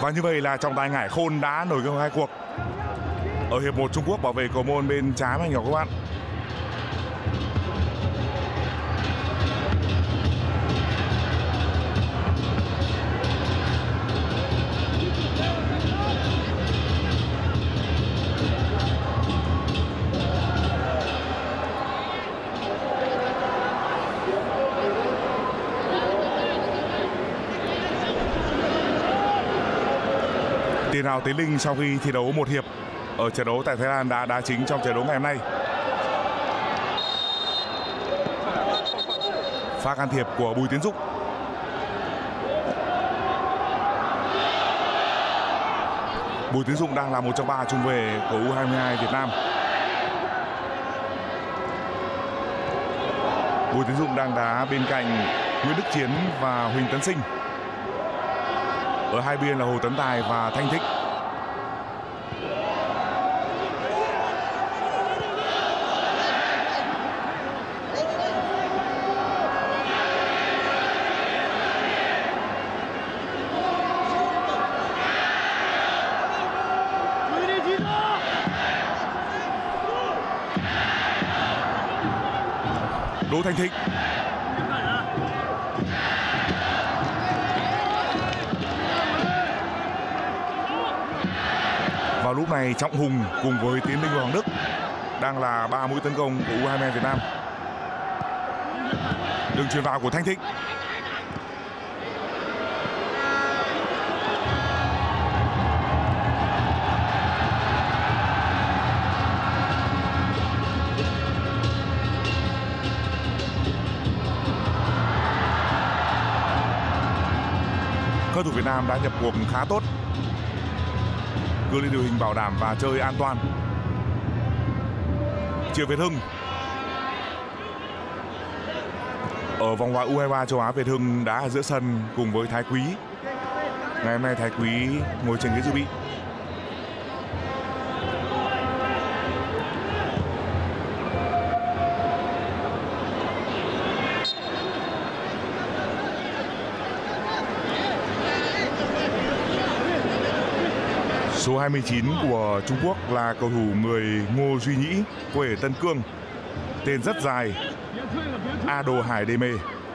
Và như vậy là trọng tài Ngải Khôn đã nổi công hai cuộc. Ở hiệp 1 Trung Quốc bảo vệ cầu môn bên trái anh nhỏ các bạn. Tiền đạo Tiến Linh sau khi thi đấu một hiệp ở trận đấu tại Thái Lan đã đá chính trong trận đấu ngày hôm nay. Pha can thiệp của Bùi Tiến Dụng. Bùi Tiến Dụng đang là một trong 3 trung vệ của U22 Việt Nam. Bùi Tiến Dụng đang đá bên cạnh Nguyễn Đức Chiến và Huỳnh Tấn Sinh. Ở hai bên là Hồ Tấn Tài và Thanh Thích. Đỗ Thanh Thích. Vào lúc này Trọng Hùng cùng với Tiến Linh và Hoàng Đức đang là 3 mũi tấn công của U22 Việt Nam. Đường chuyền vào của Thanh Thích. Cầu thủ Việt Nam đã nhập cuộc khá tốt, đưa lên đội hình bảo đảm và chơi an toàn. Triệu Việt Hưng. Ở vòng loại U23 châu Á, Việt Hưng đá ở giữa sân cùng với Thái Quý. Ngày hôm nay Thái Quý ngồi trên ghế dự bị. Số 29 của Trung Quốc là cầu thủ người Ngô Duy Nhĩ, quê ở Tân Cương. Tên rất dài, A Đồ Hải Đê Mê.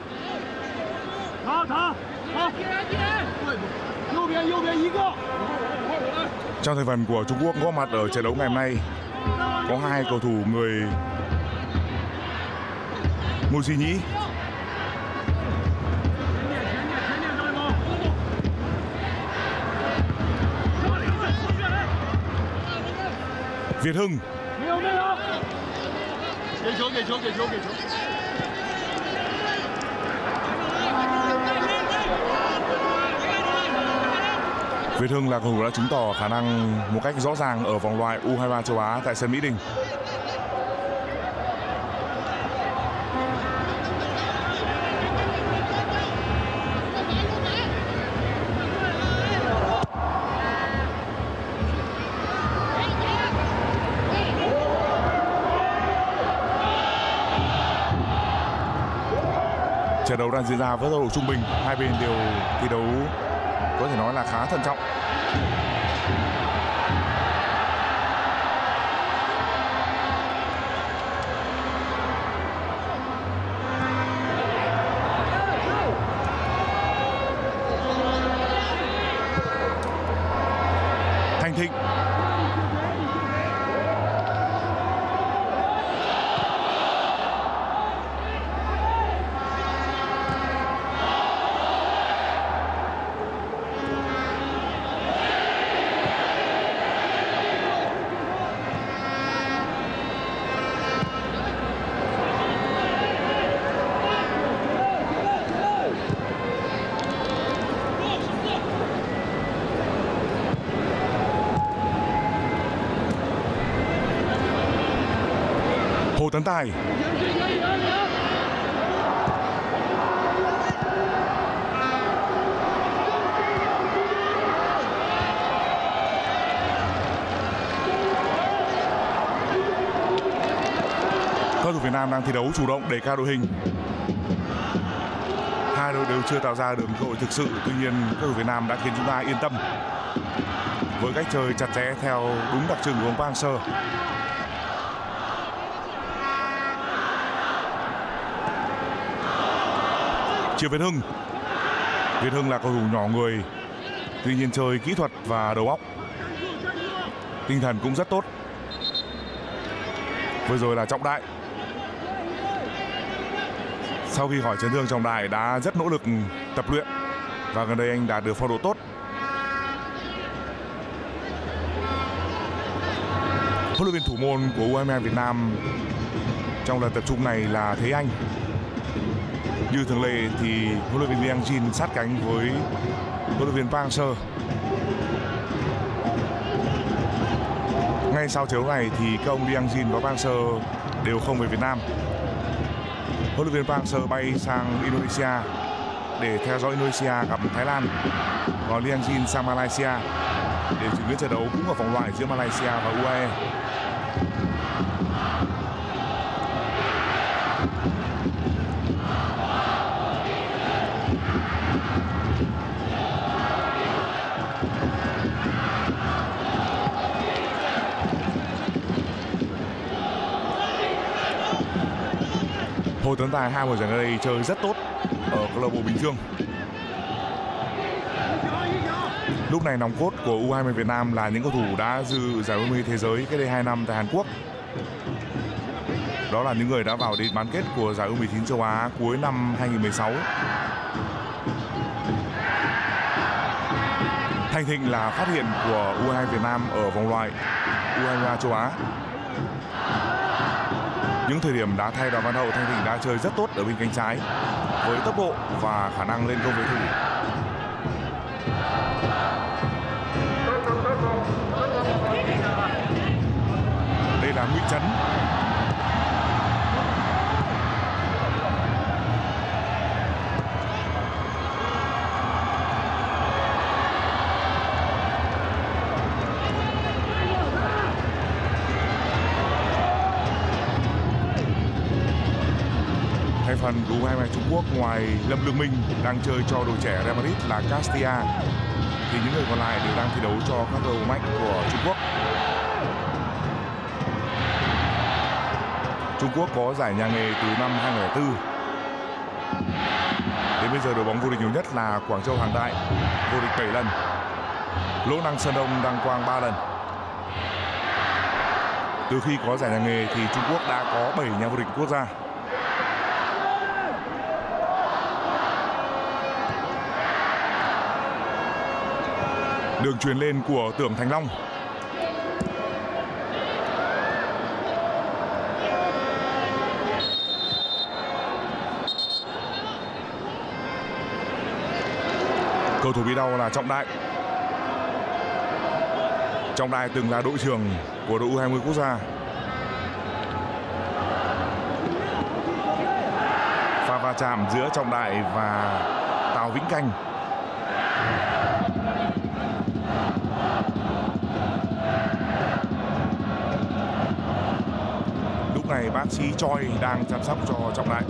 Trong thành phần của Trung Quốc góp mặt ở trận đấu ngày hôm nay có 2 cầu thủ người Ngô Duy Nhĩ. Việt Hưng. Việt Hưng là cầu thủ đã chứng tỏ khả năng một cách rõ ràng ở vòng loại U23 châu Á tại sân Mỹ Đình. Trận đấu đang diễn ra với tốc độ trung bình, hai bên đều thi đấu có thể nói là khá thận trọng. Thanh Thịnh. Hồ Tấn Tài. Cầu thủ Việt Nam đang thi đấu chủ động để cao đội hình. hai đội đều chưa tạo ra được cơ hội thực sự. Tuy nhiên các đội Việt Nam đã khiến chúng ta yên tâm với cách chơi chặt chẽ theo đúng đặc trưng của ông Park Hang-seo. Triệu Việt Hưng. Việt Hưng là cầu thủ nhỏ người, tuy nhiên chơi kỹ thuật và đầu óc, tinh thần cũng rất tốt. Vừa rồi là Trọng Đại. Sau khi khỏi chấn thương, Trọng Đại đã rất nỗ lực tập luyện và gần đây anh đạt được phong độ tốt. Huấn luyện viên thủ môn của U22 Việt Nam trong lần tập trung này là Thế Anh. Như thường lệ thì huấn luyện viên Liang Jin sát cánh với huấn luyện viên Park Hang-seo. Ngay sau trận đấu này thì các ông Liang Jin và Park Hang-seo đều không về Việt Nam. Huấn luyện viên Park Hang-seo bay sang Indonesia để theo dõi Indonesia gặp Thái Lan, còn Liang Jin sang Malaysia để chứng kiến trận đấu cũng ở vòng loại giữa Malaysia và UAE. Hồ Tấn Tài 2 mùa giải gần đây chơi rất tốt ở câu lạc bộ Bình Dương. Lúc này nòng cốt của U20 Việt Nam là những cầu thủ đã dự giải U20 thế giới cách đây 2 năm tại Hàn Quốc. Đó là những người đã vào đến bán kết của giải U19 châu Á cuối năm 2016. Thanh Thịnh là phát hiện của U22 Việt Nam ở vòng loại U23 châu Á. Những thời điểm đá thay Đoàn Văn Hậu, Thanh Thịnh đã chơi rất tốt ở bên cánh trái với tốc độ và khả năng lên công với thủ. Đây là Nguyễn Chấn. Thay phần của U22 Trung Quốc, ngoài Lâm Lương Minh đang chơi cho đội trẻ Real Madrid là Castilla, thì những người còn lại đều đang thi đấu cho các đội mạnh của Trung Quốc. Trung Quốc có giải nhà nghề từ năm 2004. Đến bây giờ đội bóng vô địch nhiều nhất là Quảng Châu Hàng Đại, vô địch 7 lần. Lỗ Năng Sơn Đông đăng quang 3 lần. Từ khi có giải nhà nghề thì Trung Quốc đã có 7 nhà vô địch quốc gia. Đường chuyền lên của Tưởng Thành Long. Cầu thủ bị đau là Trọng Đại. Trọng Đại từng là đội trưởng của đội U20 quốc gia. Pha va chạm giữa Trọng Đại và Tào Vĩnh Canh. Lúc này bác sĩ Choi đang chăm sóc cho Trọng Đại.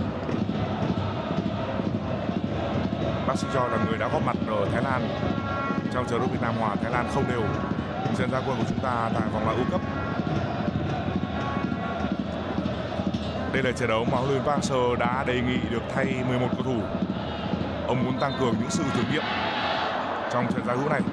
Bác sĩ Choi là người đã góp mặt ở Thái Lan trong trận đấu Việt Nam hòa Thái Lan không đều trận ra quân của chúng ta tại vòng loại World Cup. Đây là trận đấu mà huấn luyện viên Park Hang-seo đã đề nghị được thay 11 cầu thủ. Ông muốn tăng cường những sự thử nghiệm trong trận giao hữu này.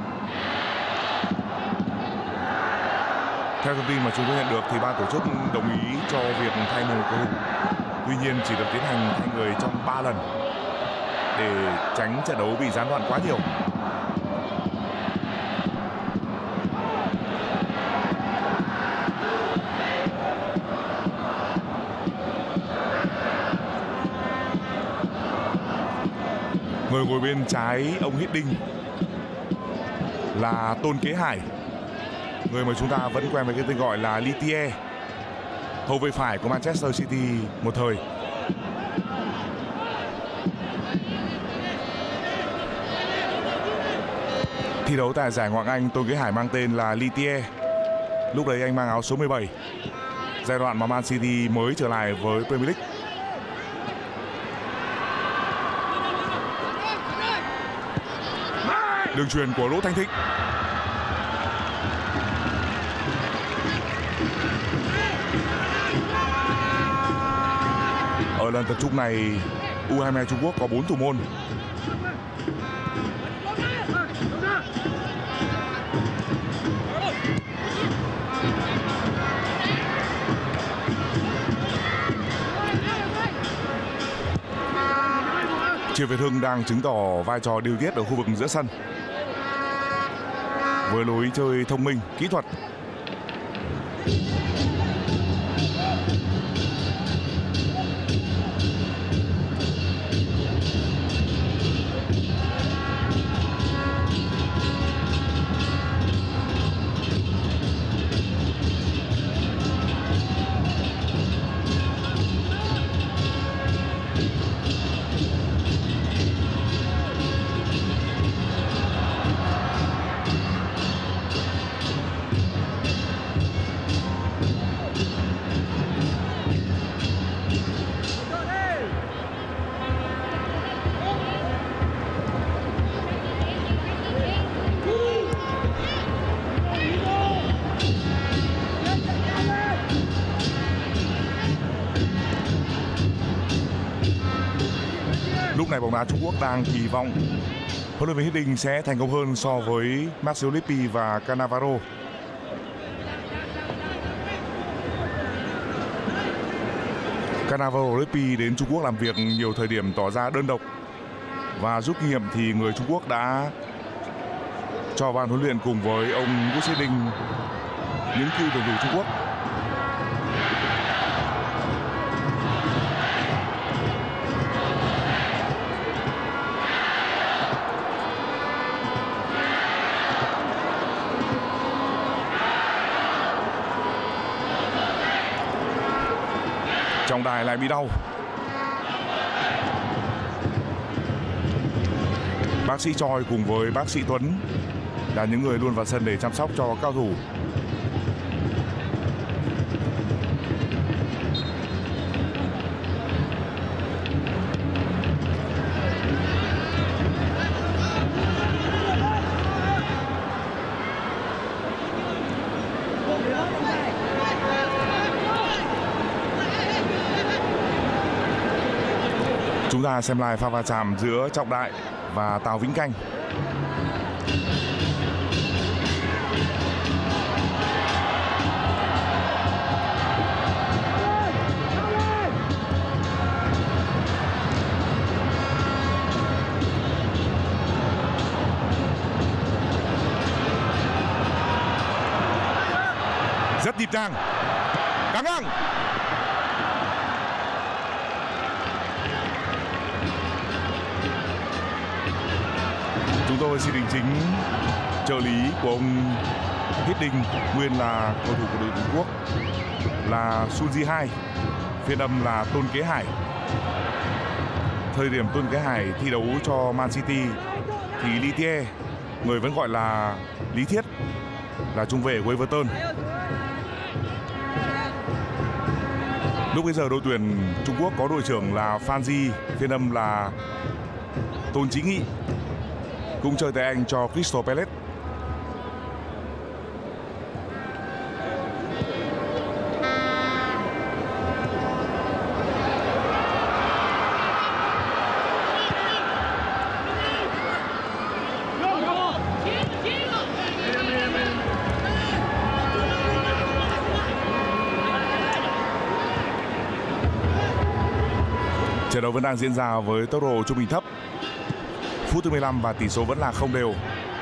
Theo thông tin mà chúng tôi nhận được thì ban tổ chức đồng ý cho việc thay 11 cầu thủ. Tuy nhiên chỉ được tiến hành thay người trong 3 lần để tránh trận đấu bị gián đoạn quá nhiều. Người ngồi bên trái ông Hít Đinh là Tôn Kế Hải, người mà chúng ta vẫn quen với cái tên gọi là Litier, hậu vệ phải của Manchester City một thời. Thi đấu tại giải Ngoại hạng Anh, Tôn Kế Hải mang tên là Litier. Lúc đấy anh mang áo số 17, giai đoạn mà Man City mới trở lại với Premier League. Đường chuyền của Đỗ Thanh Thịnh. Ở lần tập trung này, U22 Trung Quốc có 4 thủ môn. Triệu Việt Hưng đang chứng tỏ vai trò điều tiết ở khu vực giữa sân với lối chơi thông minh, kỹ thuật. Lúc này bóng đá Trung Quốc đang kỳ vọng huấn luyện viên Hiddink sẽ thành công hơn so với Marcelo Lippi và Cannavaro. Cannavaro Lippi đến Trung Quốc làm việc nhiều thời điểm tỏ ra đơn độc, và rút kinh nghiệm thì người Trung Quốc đã cho ban huấn luyện cùng với ông Gus Hiddink những cựu tuyển thủ Trung Quốc. Trọng Tài lại bị đau. Bác sĩ Choi cùng với bác sĩ Tuấn là những người luôn vào sân để chăm sóc cho cao thủ. Chúng ta xem lại pha va chạm giữa Trọng Đại và Tào Vĩnh Canh. Rất nhịp nhàng, căng ngang. Chúng tôi xin đính chính trợ lý của ông Hiddink, nguyên là cầu thủ của đội Trung Quốc, là Sun Ji Hai, phiên âm là Tôn Kế Hải. Thời điểm Tôn Kế Hải thi đấu cho Man City thì Lý Thiê, người vẫn gọi là Lý Thiết, là trung vệ của Everton. Lúc bây giờ đội tuyển Trung Quốc có đội trưởng là Phan Di, phiên âm là Tôn Chí Nghị, cũng chơi tại Anh cho Crystal Palace. Trận đấu vẫn đang diễn ra với tốc độ trung bình thấp. Phút thứ 15 và tỷ số vẫn là không đều.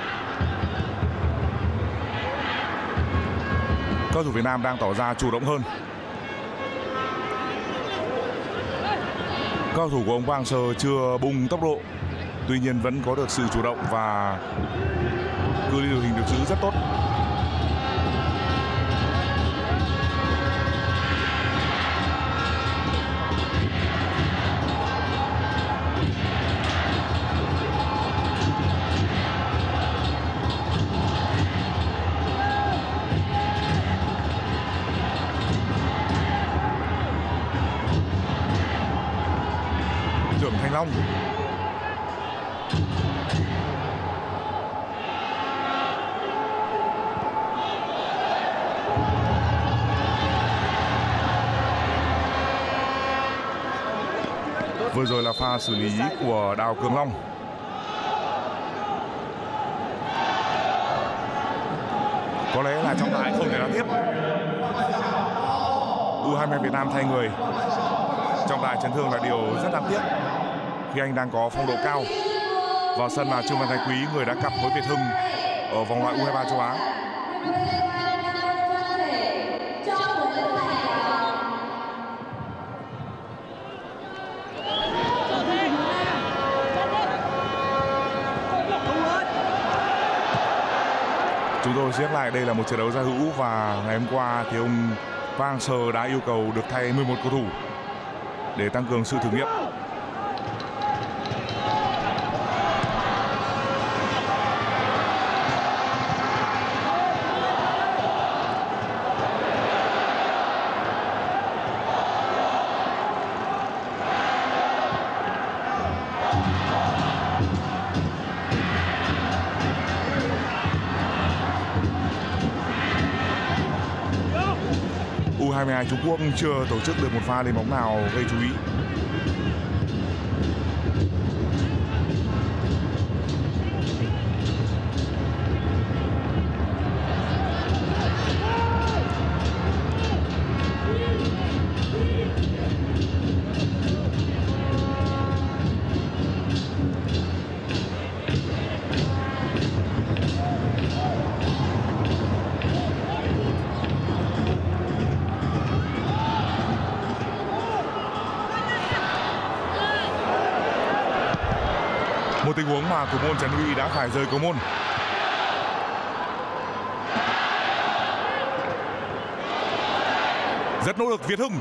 Cầu thủ Việt Nam đang tỏ ra chủ động hơn. Cầu thủ của ông Wang Sơ chưa bung tốc độ, tuy nhiên vẫn có được sự chủ động và cự ly đội hình được giữ rất tốt. Thanh Long. Vừa rồi là pha xử lý của Đào Cường Long. Có lẽ là trọng tài không thể đá tiếp. U22 Việt Nam thay người. Trọng tài chấn thương là điều rất đáng tiếc khi anh đang có phong độ cao. Vào sân là Trương Văn Thái Quý, người đã cặp với Việt Hưng ở vòng loại U23 châu Á. Chúng tôi nhắc lại đây là một trận đấu giao hữu và ngày hôm qua thì ông Park Hang-seo đã yêu cầu được thay 11 cầu thủ để tăng cường sự thử nghiệm. U22 Trung Quốc chưa tổ chức được một pha lên bóng nào gây chú ý. Một tình huống mà thủ môn Trần Huy đã phải rời cầu môn. Rất nỗ lực Việt Hưng.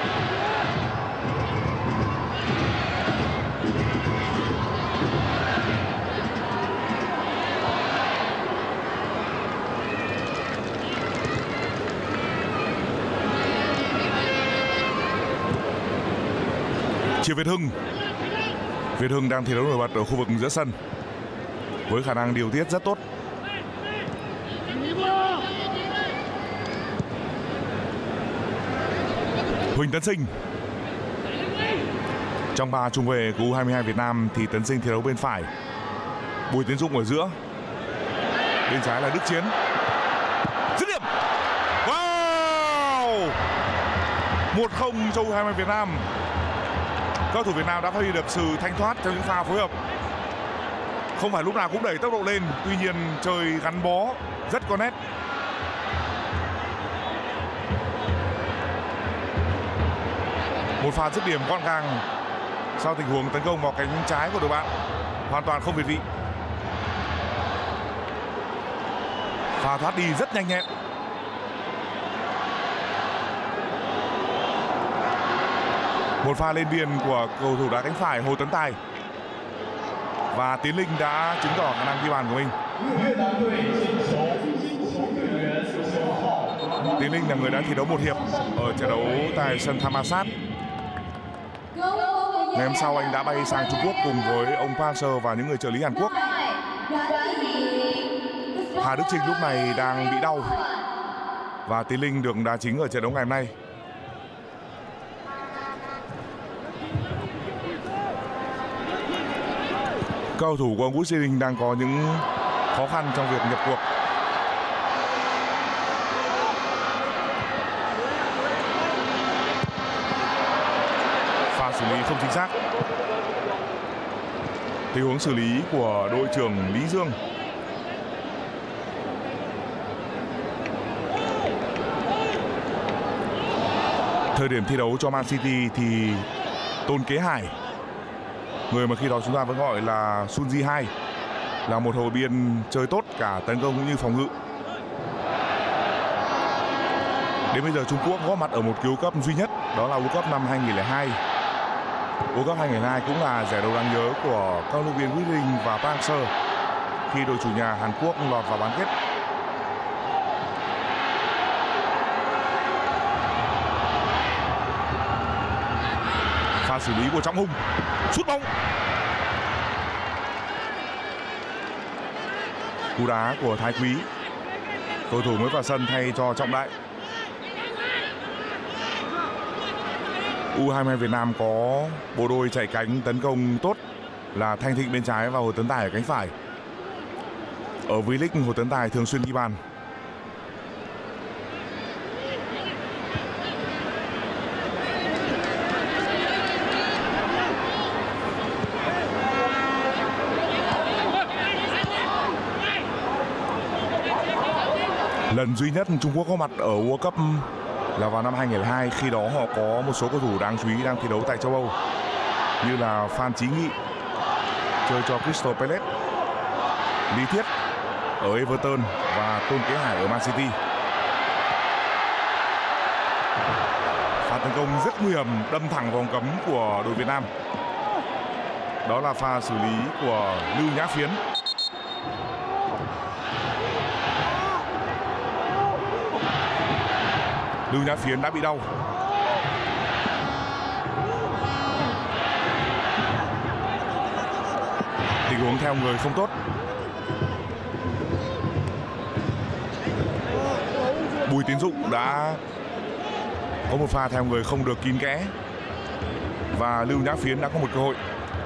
Chia Việt Hưng. Việt Hưng đang thi đấu nổi bật ở khu vực giữa sân với khả năng điều tiết rất tốt. Huỳnh Tấn Sinh. Trong ba trung vệ của U22 Việt Nam thì Tấn Sinh thi đấu bên phải, Bùi Tiến Dũng ở giữa, bên trái là Đức Chiến. Dứt điểm. Wow! 1-0 cho U22 Việt Nam. Các thủ Việt Nam đã phát huy được sự thanh thoát trong những pha phối hợp. Không phải lúc nào cũng đẩy tốc độ lên, tuy nhiên chơi gắn bó rất có nét. Một pha dứt điểm gọn gàng sau tình huống tấn công vào cánh trái của đội bạn, hoàn toàn không việt vị. Pha thoát đi rất nhanh nhẹn. Một pha lên biên của cầu thủ đá cánh phải Hồ Tấn Tài. Và Tiến Linh đã chứng tỏ khả năng ghi bàn của mình. Tiến Linh là người đã thi đấu một hiệp ở trận đấu tại sân Thammasat. Ngày hôm sau anh đã bay sang Trung Quốc cùng với ông Park Hang-seo và những người trợ lý Hàn Quốc. Hà Đức Chinh lúc này đang bị đau và Tiến Linh được đá chính ở trận đấu ngày hôm nay. Cầu thủ của ông Vũ Duy Linh đang có những khó khăn trong việc nhập cuộc. Pha xử lý không chính xác. Tình huống xử lý của đội trưởng Lý Dương. Thời điểm thi đấu cho Man City thì Tôn Kế Hải, người mà khi đó chúng ta vẫn gọi là Sun Ji 2, là một hậu biên chơi tốt cả tấn công cũng như phòng ngự. Đến bây giờ Trung Quốc góp mặt ở một cứu cấp duy nhất, đó là World Cup năm 2002. World Cup 2002 cũng là giải đấu đáng nhớ của các huấn luyện viên Nguyễn Đình và Park Hang-seo khi đội chủ nhà Hàn Quốc lọt vào bán kết. Pha xử lý của Trọng Hùng, sút bóng. Cú đá của Thái Quý, cầu thủ mới vào sân thay cho Trọng Đại. U22 Việt Nam có bộ đôi chạy cánh tấn công tốt là Thanh Thịnh bên trái và Hồ Tấn Tài ở cánh phải. Ở V-League, Hồ Tấn Tài thường xuyên ghi bàn. Lần duy nhất Trung Quốc có mặt ở World Cup là vào năm 2002, khi đó họ có một số cầu thủ đáng chú ý đang thi đấu tại châu Âu như là Phan Chí Nghị chơi cho Crystal Palace, Lý Thiết ở Everton và Tôn Kế Hải ở Man City. Pha tấn công rất nguy hiểm đâm thẳng vòng cấm của đội Việt Nam. Đó là pha xử lý của Lưu Nhã Phiến. Lưu Nhã Phiến đã bị đau. Tình huống theo người không tốt. Bùi Tiến Dụng đã có một pha theo người không được kín kẽ và Lưu Nhã Phiến đã có một cơ hội.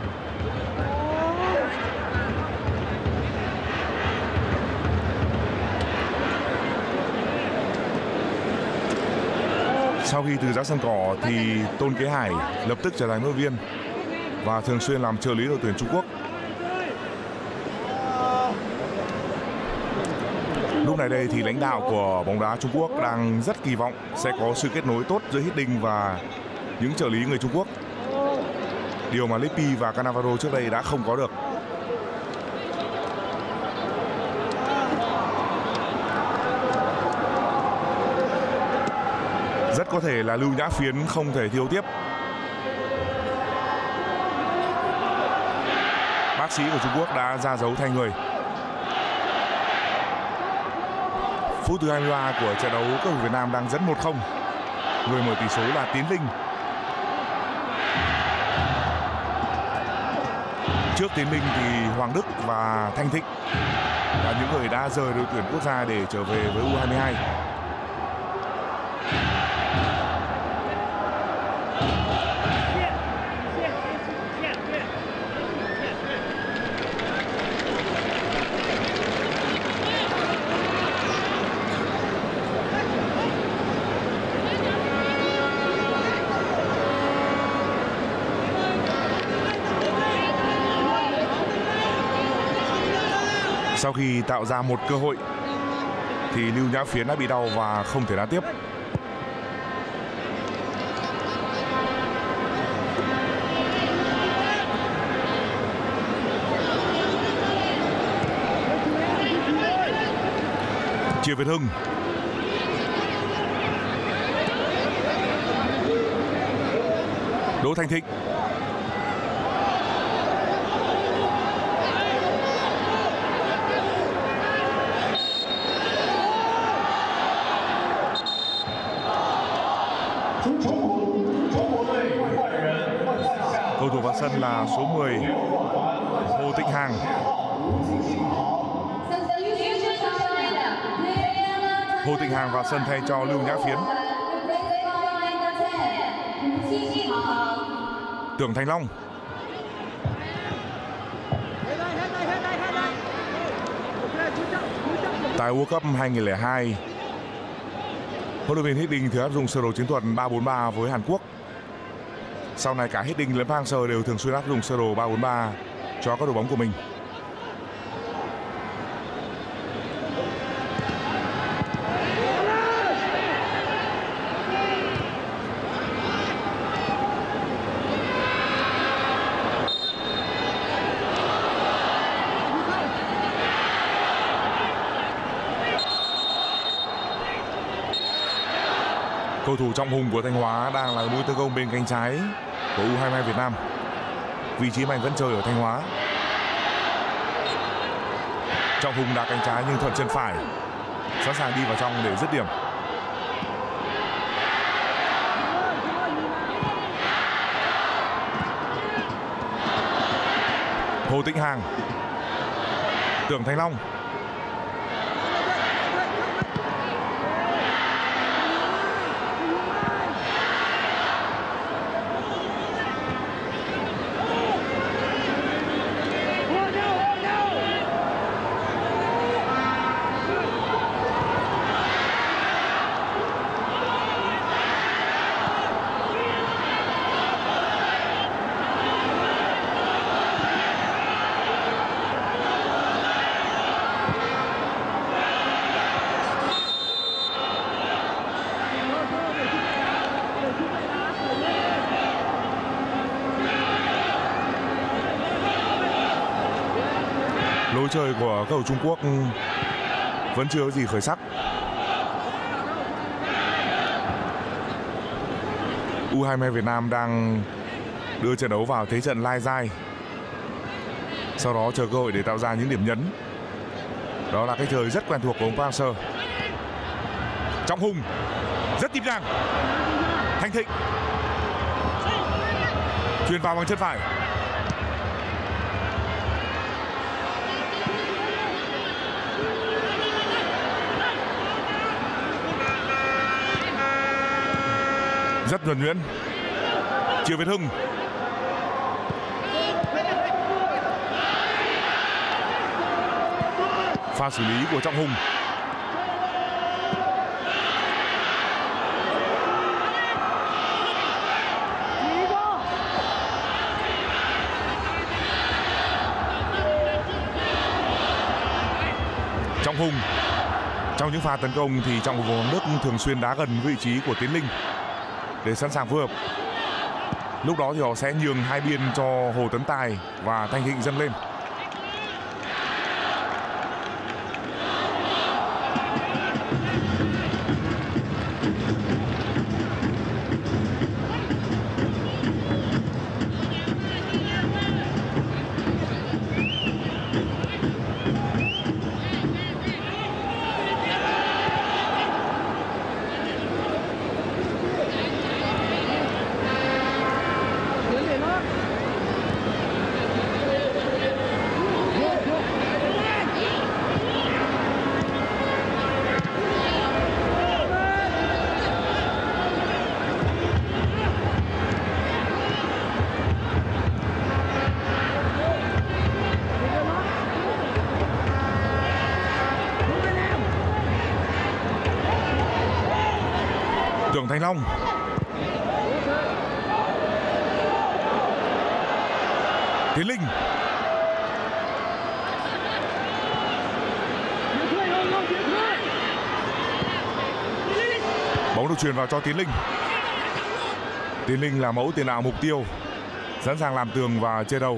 Sau khi từ giã sân cỏ thì Tôn Kế Hải lập tức trở thành huấn luyện viên và thường xuyên làm trợ lý đội tuyển Trung Quốc. Lúc này đây thì lãnh đạo của bóng đá Trung Quốc đang rất kỳ vọng sẽ có sự kết nối tốt giữa Hiddink và những trợ lý người Trung Quốc. Điều mà Lippi và Cannavaro trước đây đã không có được. Rất có thể là Lưu Nhã Phiến không thể thiếu tiếp. Bác sĩ của Trung Quốc đã ra dấu thay người. Phút thứ 23 của trận đấu, cầu thủ Việt Nam đang dẫn 1-0. Người mở tỷ số là Tiến Linh. Trước Tiến Linh thì Hoàng Đức và Thanh Thịnh là những người đã rời đội tuyển quốc gia để trở về với U22. Sau khi tạo ra một cơ hội thì Lưu Nhã Phiến đã bị đau và không thể đá tiếp. Triệu Việt Hưng. Đỗ Thanh Thịnh. Cầu thủ vào sân là số 10 Hồ Tịnh Hàng. Hồ Tịnh Hàng vào sân thay cho Lưu Nhã Phiến. Tưởng Thành Long. Tại World Cup 2002, huấn luyện viên Hiddink thường áp dụng sơ đồ chiến thuật 3-4-3 với Hàn Quốc. Sau này cả Hiddink lẫn Park Hang-seo đều thường xuyên áp dụng sơ đồ 3-4-3 cho các đội bóng của mình. Cầu thủ Trọng Hùng của Thanh Hóa đang là mũi tấn công bên cánh trái của U22 Việt Nam. Vị trí mà anh vẫn chơi ở Thanh Hóa. Trọng Hùng đá cánh trái nhưng thuận chân phải, sẵn sàng đi vào trong để dứt điểm. Hồ Tịnh Hàng. Tưởng Thành Long. lối chơi của cầu thủ Trung Quốc vẫn chưa có gì khởi sắc. U22 Việt Nam đang đưa trận đấu vào thế trận lai dai, sau đó chờ cơ hội để tạo ra những điểm nhấn. Đó là cách chơi rất quen thuộc của ông Park Hang-seo. Trọng Hùng rất nhịp nhàng, Thanh Thịnh chuyền vào bằng chân phải. Rất nhuần nhuyễn, Triệu Việt Hưng pha xử lý của Trọng Hùng. Trọng Hùng trong những pha tấn công thì Trọng Hùng Hoàng Đức thường xuyên đá gần vị trí của Tiến Linh để sẵn sàng phối hợp. Lúc đó thì họ sẽ nhường hai biên cho Hồ Tấn Tài và Thanh Thịnh dâng lên. Tưởng Thành Long Tiến Linh bóng được truyền vào cho Tiến Linh. Tiến Linh là mẫu tiền đạo mục tiêu, sẵn sàng làm tường và chia đầu.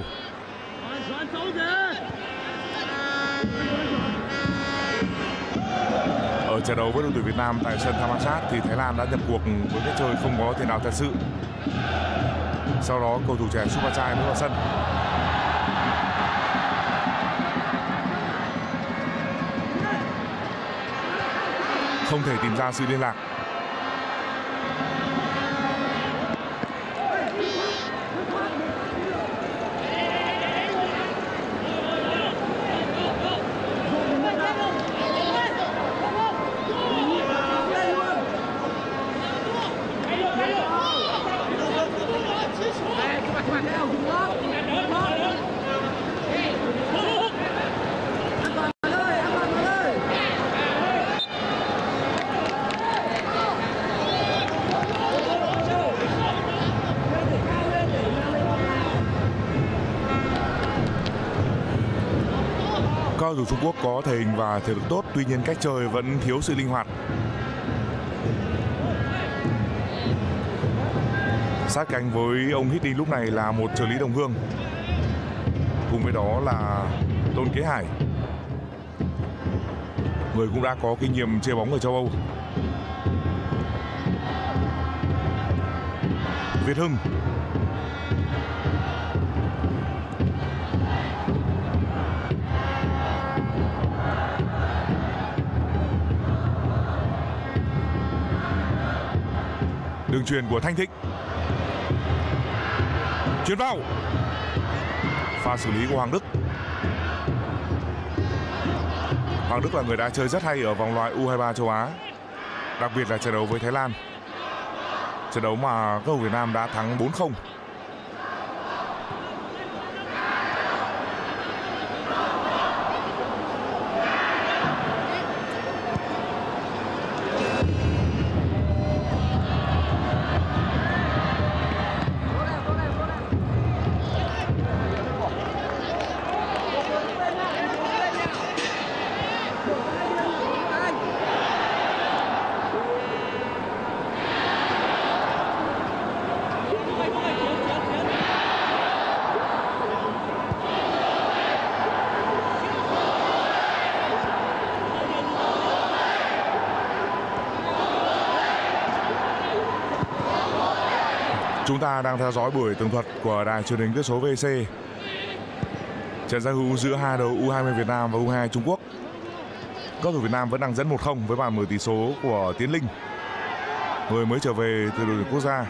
Ở trận đấu với đội tuyển Việt Nam tại sân Thammasat thì Thái Lan đã nhập cuộc với cách chơi không có tiền đạo thật sự. Sau đó cầu thủ trẻ Supachai mới vào sân. Không thể tìm ra sự liên lạc. Cầu thủ Trung Quốc có thể hình và thể lực tốt, tuy nhiên cách chơi vẫn thiếu sự linh hoạt. Sát cánh với ông Hít Đi lúc này là một trợ lý đồng hương, cùng với đó là Tôn Kế Hải, người cũng đã có kinh nghiệm chơi bóng ở châu Âu. Việt Hưng đường chuyền của Thanh Thịnh, chuyền vào, pha xử lý của Hoàng Đức. Hoàng Đức là người đã chơi rất hay ở vòng loại U23 châu Á, đặc biệt là trận đấu với Thái Lan, trận đấu mà cầu thủ Việt Nam đã thắng 4-0. Chúng ta đang theo dõi buổi tường thuật của đài truyền hình Viết số VC. Trận giao hữu giữa hai đội U20 Việt Nam và U22 Trung Quốc. Cầu thủ Việt Nam vẫn đang dẫn 1-0 với bàn mở tỷ số của Tiến Linh, người mới trở về từ đội tuyển quốc gia.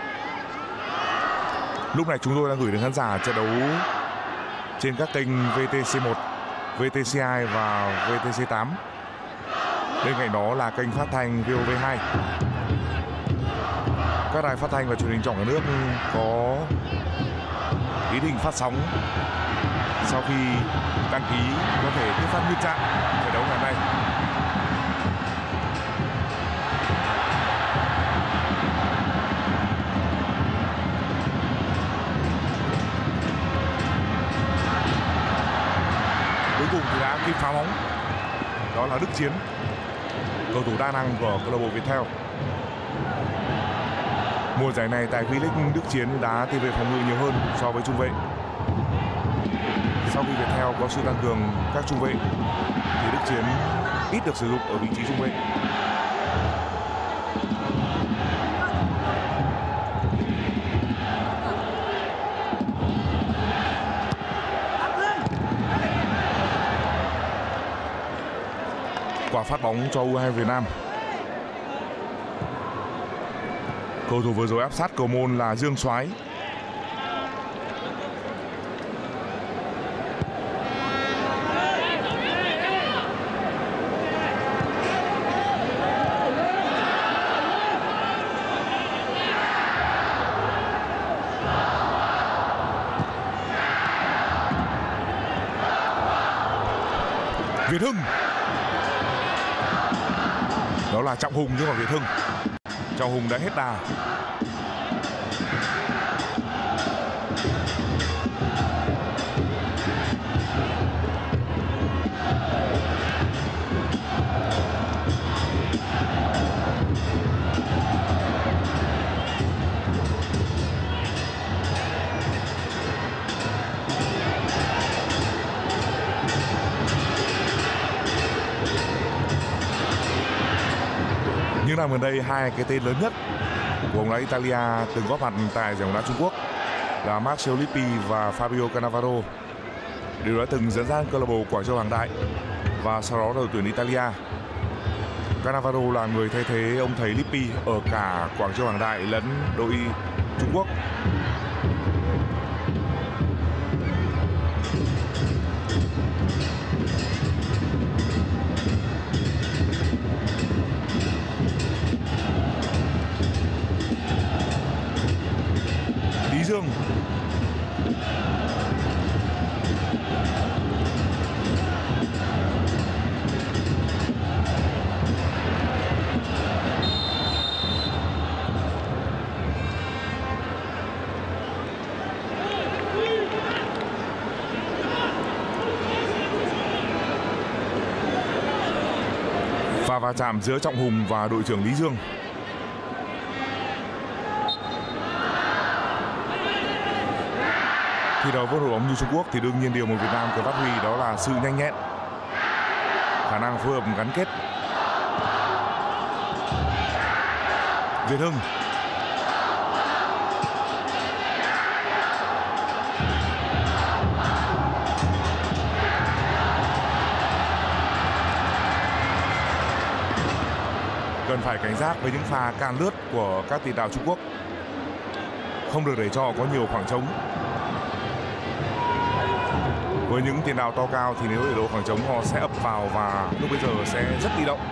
Lúc này chúng tôi đang gửi đến khán giả trận đấu trên các kênh VTC1, VTC2 và VTC8. Bên cạnh đó là kênh phát thanh VOV2. Các đài phát thanh và truyền hình trong cả nước có ý định phát sóng sau khi đăng ký có thể tiếp phát nguyên trạng trận đấu ngày nay. Cuối cùng thì đã kịp phá bóng, đó là Đức Chiến, cầu thủ đa năng của câu lạc bộ Viettel. Mùa giải này tại V-League, Đức Chiến đá tiền vệ phòng ngự nhiều hơn so với trung vệ. Sau khi Viettel có sự tăng cường các trung vệ thì Đức Chiến ít được sử dụng ở vị trí trung vệ. Quả phát bóng cho U22 Việt Nam. Cầu thủ vừa rồi áp sát cầu môn là Dương Soái. Việt Hưng. Đó là Trọng Hùng chứ không phải Việt Hưng. Trọng Hùng đã hết đà. Những năm gần đây, hai cái tên lớn nhất của bóng đá Italia từng góp mặt tại giải bóng đá Trung Quốc là Marcello Lippi và Fabio Cannavaro đều đã từng dẫn dắt câu lạc bộ Quảng Châu Hoàng Đại và sau đó là đội tuyển Italia. Cannavaro là người thay thế ông thầy Lippi ở cả Quảng Châu Hoàng Đại lẫn đội Trung Quốc. Lý Dương. Pha va chạm giữa Trọng Hùng và đội trưởng Lý Dương. Thi đấu với đội bóng như Trung Quốc thì đương nhiên điều mà Việt Nam cần phát huy đó là sự nhanh nhẹn, khả năng phối hợp gắn kết. Việt Hưng. Cần phải cảnh giác với những pha can lướt của các tiền đạo Trung Quốc, không được để cho có nhiều khoảng trống. Với những tiền đạo to cao thì nếu để độ khoảng trống họ sẽ ập vào và lúc bây giờ sẽ rất bị động.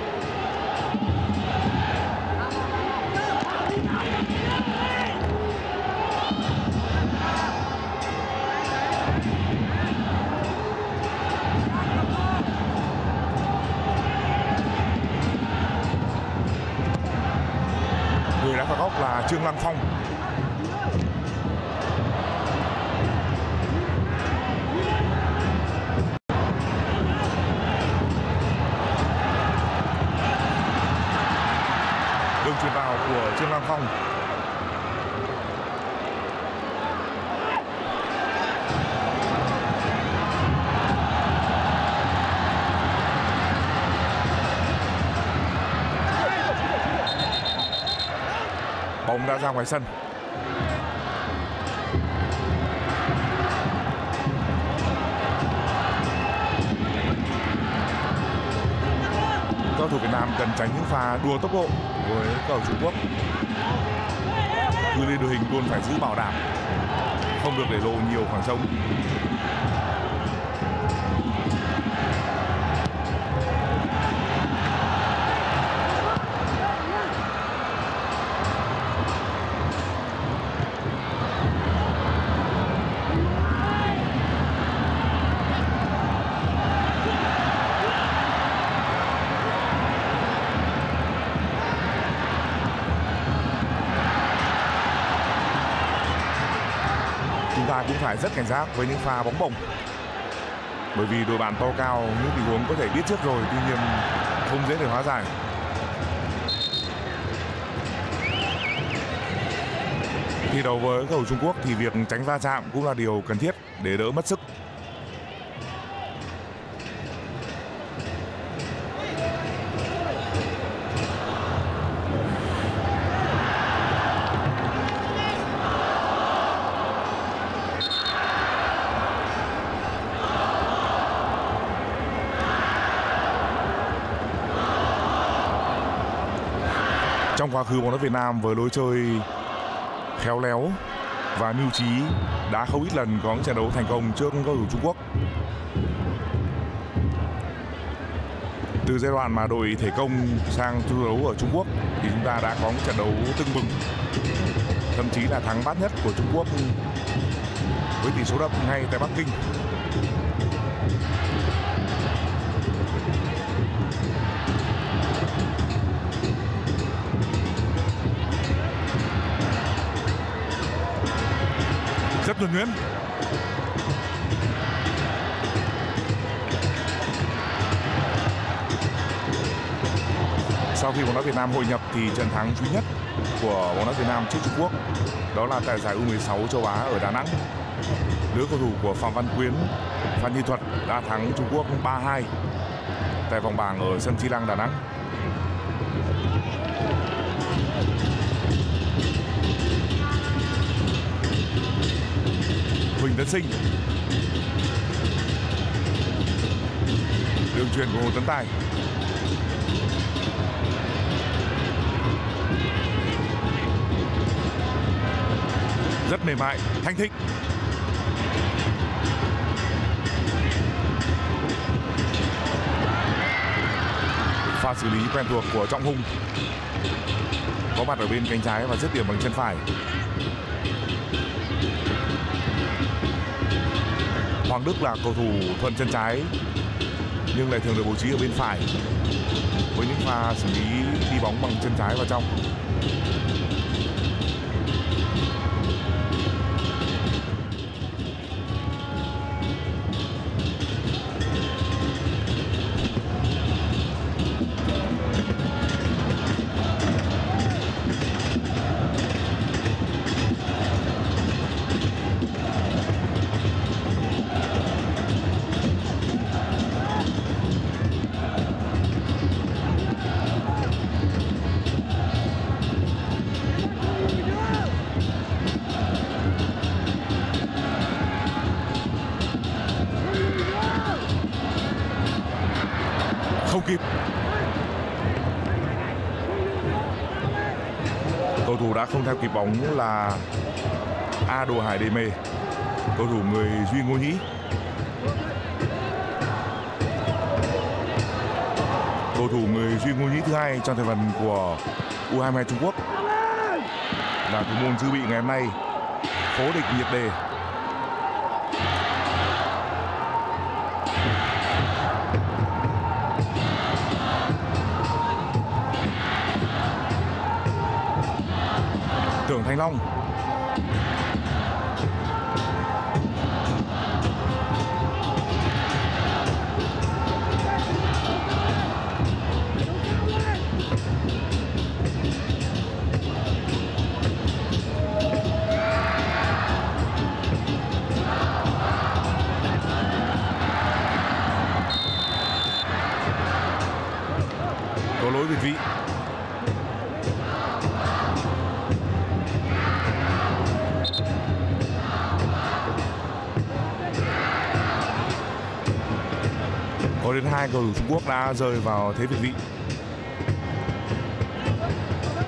Người đá phạt góc là Trương Lăng Phong. Đường chuyền vào của Trương Lăng Phong. Bóng đã ra ngoài sân. cầu thủ Việt Nam cần tránh những pha đua tốc độ với cầu Trung Quốc. Người lên đội hình luôn phải giữ bảo đảm, không được để lộ nhiều khoảng trống. Chúng ta cũng phải rất cảnh giác với những pha bóng bổng, bởi vì đội bạn to cao, những tình huống có thể biết trước rồi, tuy nhiên không dễ để hóa giải. Thi đấu với cầu thủ Trung Quốc thì việc tránh va chạm cũng là điều cần thiết để đỡ mất sức. Trong quá khứ bóng đá Việt Nam với lối chơi khéo léo và mưu trí đã không ít lần có những trận đấu thành công trước cầu thủ Trung Quốc. Từ giai đoạn mà đội thể công sang thi đấu ở Trung Quốc thì chúng ta đã có những trận đấu tưng bừng, thậm chí là thắng bát nhất của Trung Quốc với tỷ số đậm ngay tại Bắc Kinh. Rất nhuần nhuyễn. Sau khi bóng đá Việt Nam hội nhập thì trận thắng duy nhất của bóng đá Việt Nam trước Trung Quốc đó là tại giải U16 châu Á ở Đà Nẵng. Lứa cầu thủ của Phạm Văn Quyến, Phan Như Thuật đã thắng Trung Quốc 3-2 tại vòng bảng ở sân Chi Lăng, Đà Nẵng. Huỳnh Tấn Sinh, đường chuyền của Hồ Tấn Tài, rất mềm mại. Thanh Thịnh, pha xử lý quen thuộc của Trọng Hùng, có mặt ở bên cánh trái và dứt điểm bằng chân phải. Hoàng Đức là cầu thủ thuận chân trái nhưng lại thường được bố trí ở bên phải với những pha xử lý đi bóng bằng chân trái vào trong. Không kịp. Cầu thủ đã không theo kịp bóng là A Đồ Hải Đề Mê, cầu thủ người Duy Ngô Nhĩ. Cầu thủ người Duy Ngô Nhĩ thứ hai trong thời vận của U22 Trung Quốc là thủ môn dự bị ngày hôm nay, Phố Địch Nhiệt Đề. Tưởng Thanh Long, có lỗi việt vị. Có đến hai cầu thủ Trung Quốc đã rơi vào thế việt vị.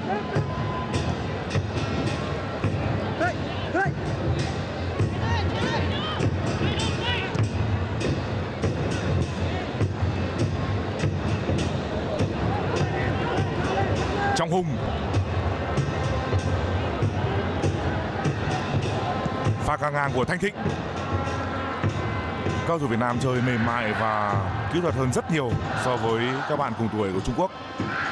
Trọng Hùng. Pha căng ngang của Thanh Thịnh. Các cầu thủ Việt Nam chơi mềm mại và kỹ thuật hơn rất nhiều so với các bạn cùng tuổi của Trung Quốc.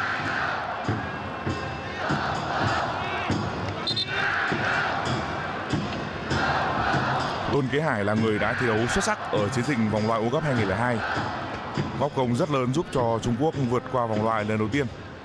Tôn Kế Hải là người đã thi đấu xuất sắc ở chiến dịch vòng loại World Cup 2002. Góp công rất lớn giúp cho Trung Quốc vượt qua vòng loại lần đầu tiên.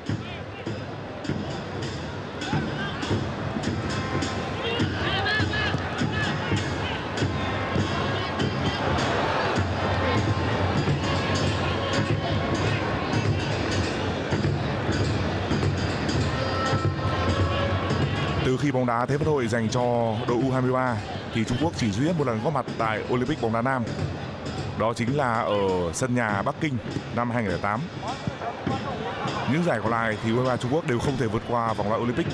Từ khi bóng đá Thế vận hội dành cho đội U23 thì Trung Quốc chỉ duy nhất một lần góp mặt tại Olympic bóng đá nam. Đó chính là ở sân nhà Bắc Kinh năm 2008. Những giải còn lại thì U23 Trung Quốc đều không thể vượt qua vòng loại Olympic.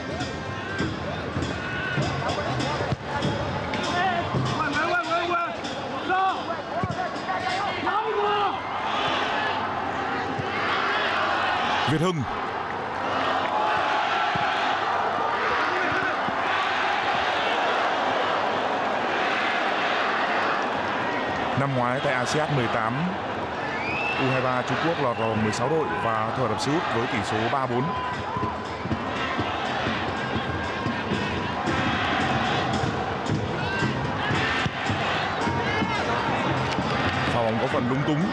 Việt Hưng. Năm ngoái tại ASEAN 18, U23 Trung Quốc lọt vào vòng 16 đội và thua đập Seoul với tỷ số 3-4. Pha bóng có phần lúng túng.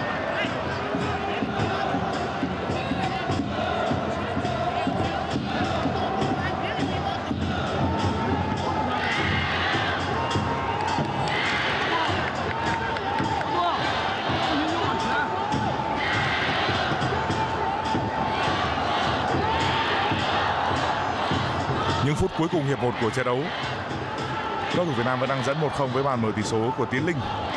Những phút cuối cùng hiệp 1 của trận đấu, các cầu thủ Việt Nam vẫn đang dẫn 1-0 với bàn mở tỷ số của Tiến Linh.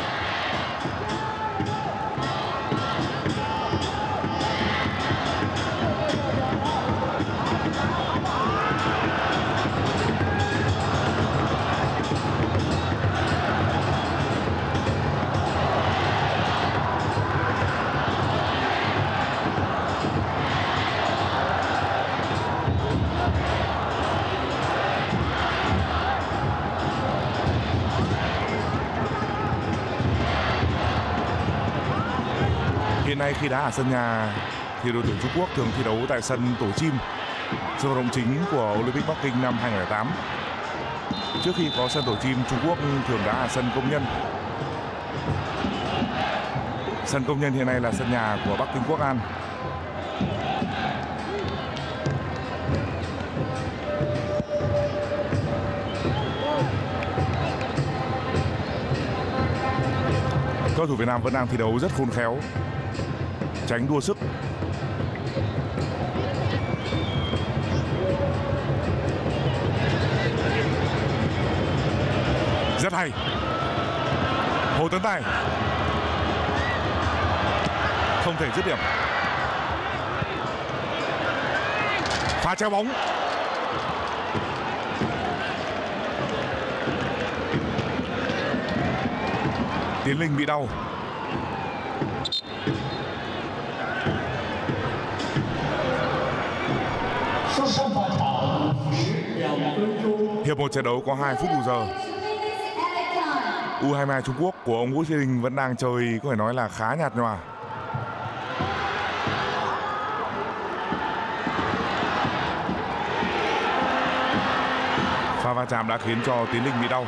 Hiện nay khi đá ở sân nhà thì đội tuyển Trung Quốc thường thi đấu tại sân Tổ Chim, sân vận động chính của Olympic Bắc Kinh năm 2008. Trước khi có sân Tổ Chim, Trung Quốc thường đá ở sân Công Nhân. Sân Công Nhân hiện nay là sân nhà của Bắc Kinh Quốc An. Các cầu thủ Việt Nam vẫn đang thi đấu rất khôn khéo, tránh đua sức. Rất hay. Hồ Tấn Tài không thể dứt điểm. Pha treo bóng. Tiến Linh bị đau. Hiệp một trận đấu có 2 phút bù giờ. U23 Trung Quốc của ông Vũ Trí Linh vẫn đang chơi có thể nói là khá nhạt nhòa. Pha va chạm đã khiến cho Tiến Linh bị đau.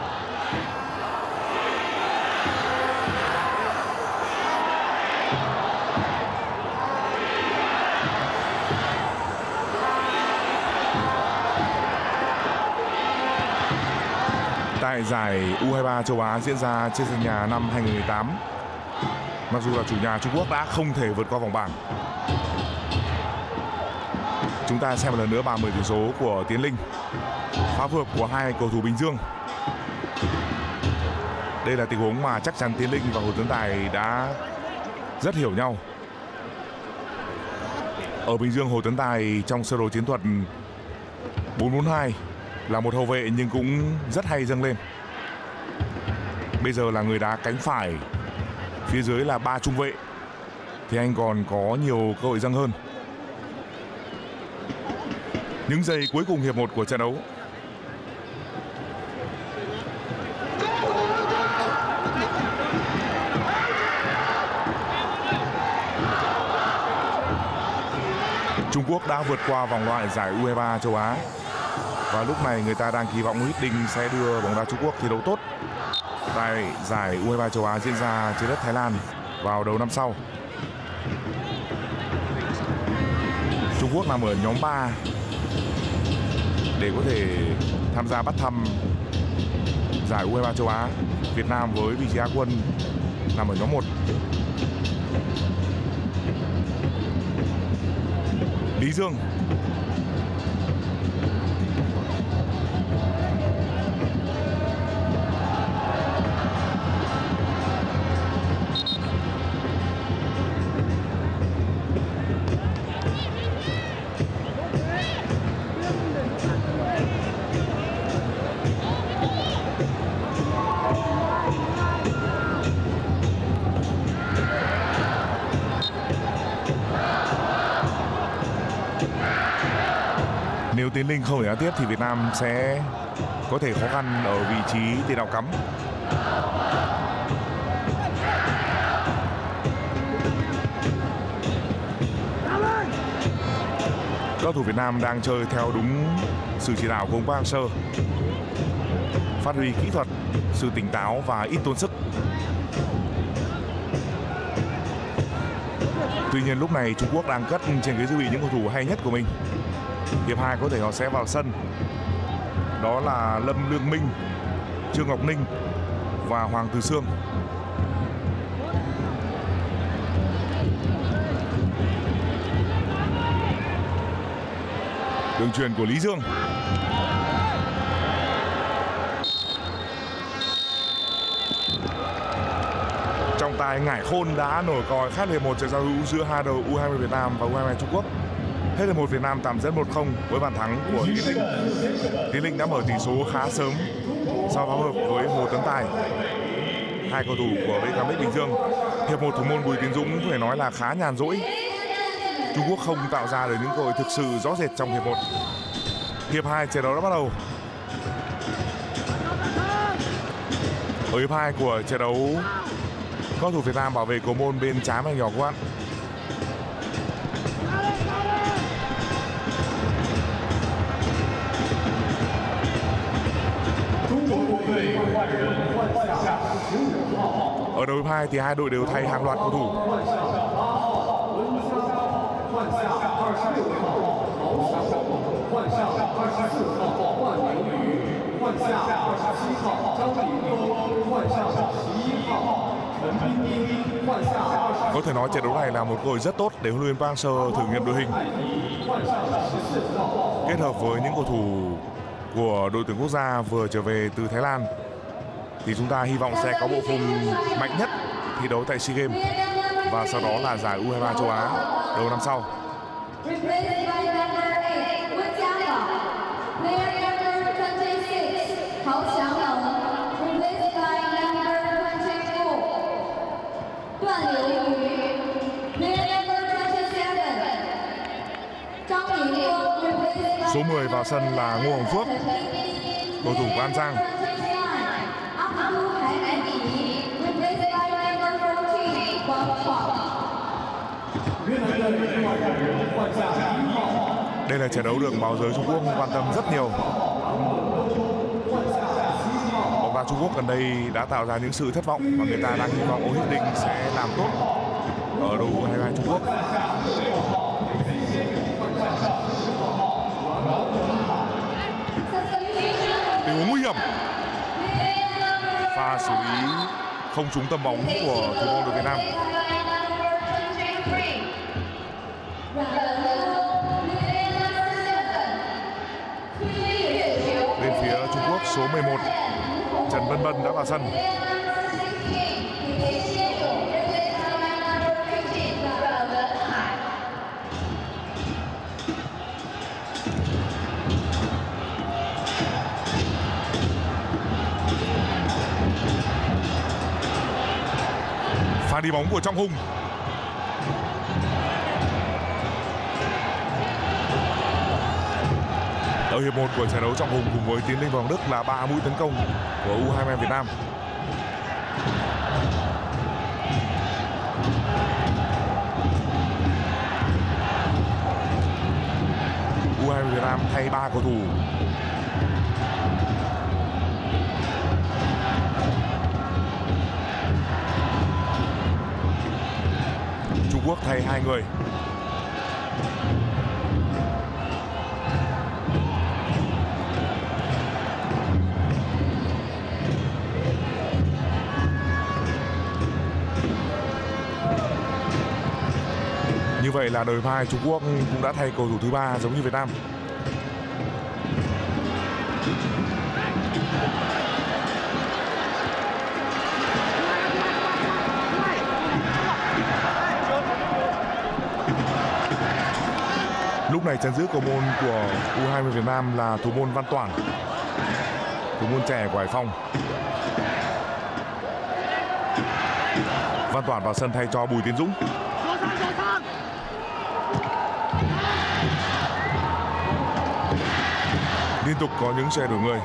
Tại giải U23 châu Á diễn ra trên sân nhà năm 2018, mặc dù là chủ nhà Trung Quốc đã không thể vượt qua vòng bảng. Chúng ta xem một lần nữa bàn mở tỷ số của Tiến Linh. Phá vượt của hai cầu thủ Bình Dương. Đây là tình huống mà chắc chắn Tiến Linh và Hồ Tấn Tài đã rất hiểu nhau. Ở Bình Dương, Hồ Tấn Tài trong sơ đồ chiến thuật 4-4-2 là một hậu vệ nhưng cũng rất hay dâng lên. Bây giờ là người đá cánh phải, phía dưới là 3 trung vệ thì anh còn có nhiều cơ hội dâng hơn. Những giây cuối cùng hiệp 1 của trận đấu. Trung Quốc đã vượt qua vòng loại giải U23 châu Á và lúc này người ta đang kỳ vọng Nguyễn Đình sẽ đưa bóng đá Trung Quốc thi đấu tốt tại giải U23 châu Á diễn ra trên đất Thái Lan vào đầu năm sau. Trung Quốc nằm ở nhóm 3 để có thể tham gia bắt thăm giải U23 châu Á. Việt Nam với vị trí Á quân nằm ở nhóm 1. Lý Dương. Nếu Tiến Linh không thể đá tiếp thì Việt Nam sẽ có thể khó khăn ở vị trí tiền đạo cắm. Cầu thủ Việt Nam đang chơi theo đúng sự chỉ đạo của ông Park Hang-seo, phát huy kỹ thuật, sự tỉnh táo và ít tốn sức. Tuy nhiên lúc này Trung Quốc đang cất trên ghế dự bị những cầu thủ hay nhất của mình. Hiệp 2 có thể họ sẽ vào sân. Đó là Lâm Lương Minh, Trương Ngọc Ninh và Hoàng Từ Sương. Đường chuyền của Lý Dương. Trọng tài Ngải Khôn đã nổi còi khép hiệp 1 trận giao hữu giữa hai đội U20 Việt Nam và U22 Trung Quốc. Hết hiệp 1 Việt Nam tạm dẫn 1-0 với bàn thắng của Tiến Linh. Tiến Linh đã mở tỷ số khá sớm sau phối hợp với Hồ Tấn Tài, hai cầu thủ của BKMX Bình Dương. Hiệp 1 thủ môn Bùi Tiến Dũng có thể nói là khá nhàn rỗi. Trung Quốc không tạo ra được những cơ hội thực sự rõ rệt trong hiệp 1. Hiệp 2 trận đấu đã bắt đầu. Ở hiệp 2 của trận đấu, cầu thủ Việt Nam bảo vệ cầu môn bên trái mảnh nhỏ của bạn. Ở đầu hiệp 2 thì hai đội đều thay hàng loạt cầu thủ. Có thể nói trận đấu này là một cơ hội rất tốt để huấn luyện viên Park Hang-seo thử nghiệm đội hình. Kết hợp với những cầu thủ của đội tuyển quốc gia vừa trở về từ Thái Lan thì chúng ta hy vọng sẽ có bộ khung mạnh nhất thi đấu tại SEA Games và sau đó là giải U23 châu Á đầu năm sau. Số 10 vào sân là Ngô Hồng Phước, cầu thủ của An Giang. Đây là trận đấu được báo giới Trung Quốc quan tâm rất nhiều. Bóng đá Trung Quốc gần đây đã tạo ra những sự thất vọng và người ta đang hy vọng Ô Hiếp Đinh sẽ làm tốt ở đội U22 Trung Quốc. Tình huống nguy hiểm, pha xử lý không trúng tầm bóng của thủ môn đội Việt Nam. Bên phía Trung Quốc, số 11 Trần Vân Vân đã vào sân. đi bóng của Trọng Hùng. Ở hiệp 1 của trận đấu, Trọng Hùng cùng với Tiến Linh và Hoàng Đức là 3 mũi tấn công của U22 Việt Nam. U22 Việt Nam thay 3 cầu thủ. Trung Quốc thay 2 người. Như vậy là đội hai Trung Quốc cũng đã thay cầu thủ thứ 3 giống như Việt Nam. Lúc này chân giữ cầu môn của U20 Việt Nam là thủ môn Văn Toản, thủ môn trẻ của Hải Phòng. Văn Toản vào sân thay cho Bùi Tiến Dũng. Liên tục có những xe đổi người.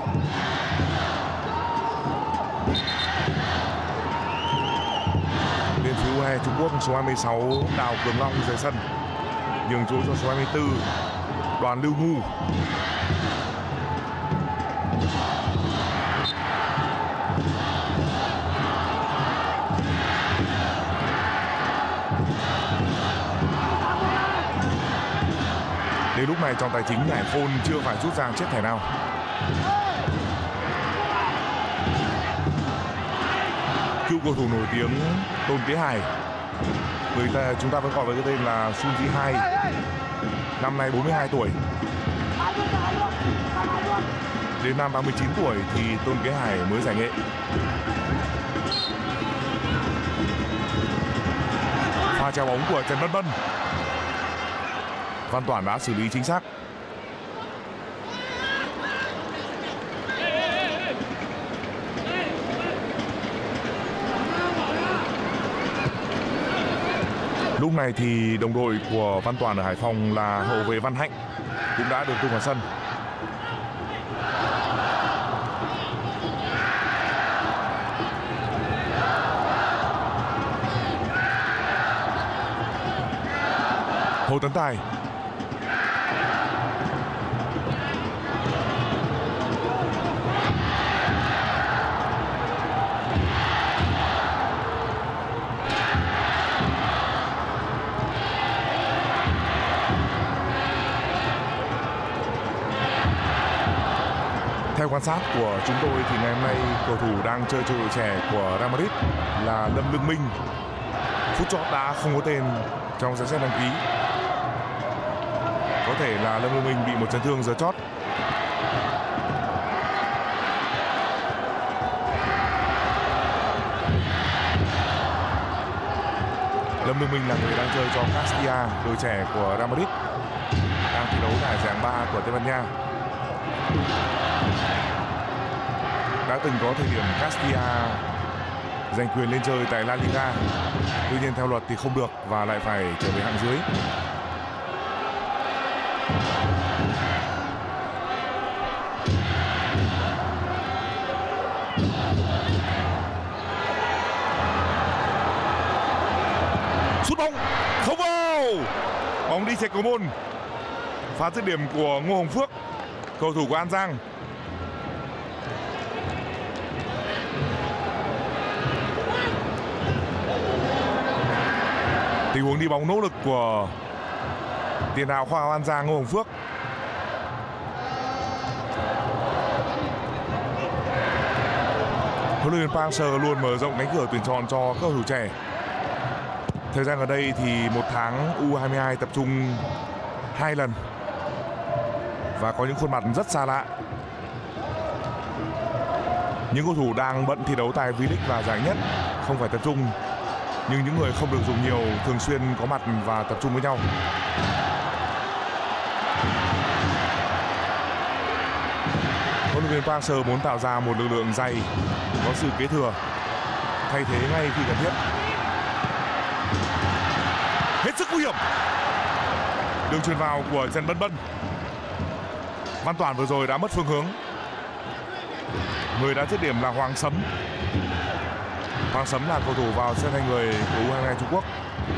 Bên phía U22 Trung Quốc, số 26 Đào Cường Long rời sân, nhường chỗ cho số 24 Đoàn Lưu Ngu. Đến lúc này trọng tài chính Hải Phôn chưa phải rút ra chiếc thẻ nào. Cựu cầu thủ nổi tiếng Tôn Kế Hải, chúng ta vẫn gọi với cái tên là Sun Ji Hai, năm nay 42 tuổi. Đến năm 39 tuổi thì Tôn Kế Hải mới giải nghệ. Pha treo bóng của Trần Văn Bân. Văn Toản đã xử lý chính xác. Lúc này thì đồng đội của Văn Toản ở Hải Phòng là hậu vệ Văn Hạnh cũng đã được tung vào sân. Hồ Tấn Tài. Theo quan sát của chúng tôi thì ngày hôm nay cầu thủ đang chơi cho đội trẻ của Real Madrid là Lâm Lương Minh. Phút chót đã không có tên trong danh sách đăng ký. Có thể là Lâm Lương Minh bị một chấn thương giờ chót. Lâm Lương Minh là người đang chơi cho Castilla, đội trẻ của Real Madrid, đang thi đấu tại giải hạng 3 của Tây Ban Nha. Đã từng có thời điểm Castilla giành quyền lên chơi tại La Liga, tuy nhiên theo luật thì không được và lại phải trở về hạng dưới. Sút bóng không vào, bóng đi chệch cầu môn. Pha dứt điểm của Ngô Hồng Phước, cầu thủ của An Giang. Tình huống đi bóng nỗ lực của tiền đạo khoa học An Giang Ngô Hồng Phước. Huấn luyện viên Park Hang-seo luôn mở rộng cánh cửa tuyển chọn cho các cầu thủ trẻ. Thời gian gần đây thì một tháng U22 tập trung 2 lần và có những khuôn mặt rất xa lạ. Những cầu thủ đang bận thi đấu tại V-League và giải nhất không phải tập trung, nhưng những người không được dùng nhiều thường xuyên có mặt và tập trung với nhau. Huấn luyện viên Park Hang-seo muốn tạo ra một lực lượng dày, có sự kế thừa, thay thế ngay khi cần thiết. sức nguy hiểm. Đường chuyền vào của Trần Bân Bân. Văn Toản vừa rồi đã mất phương hướng. Người đã dứt điểm là Hoàng Sấm. Hoàng Sấm là cầu thủ vào sân thay người của U22 Trung Quốc.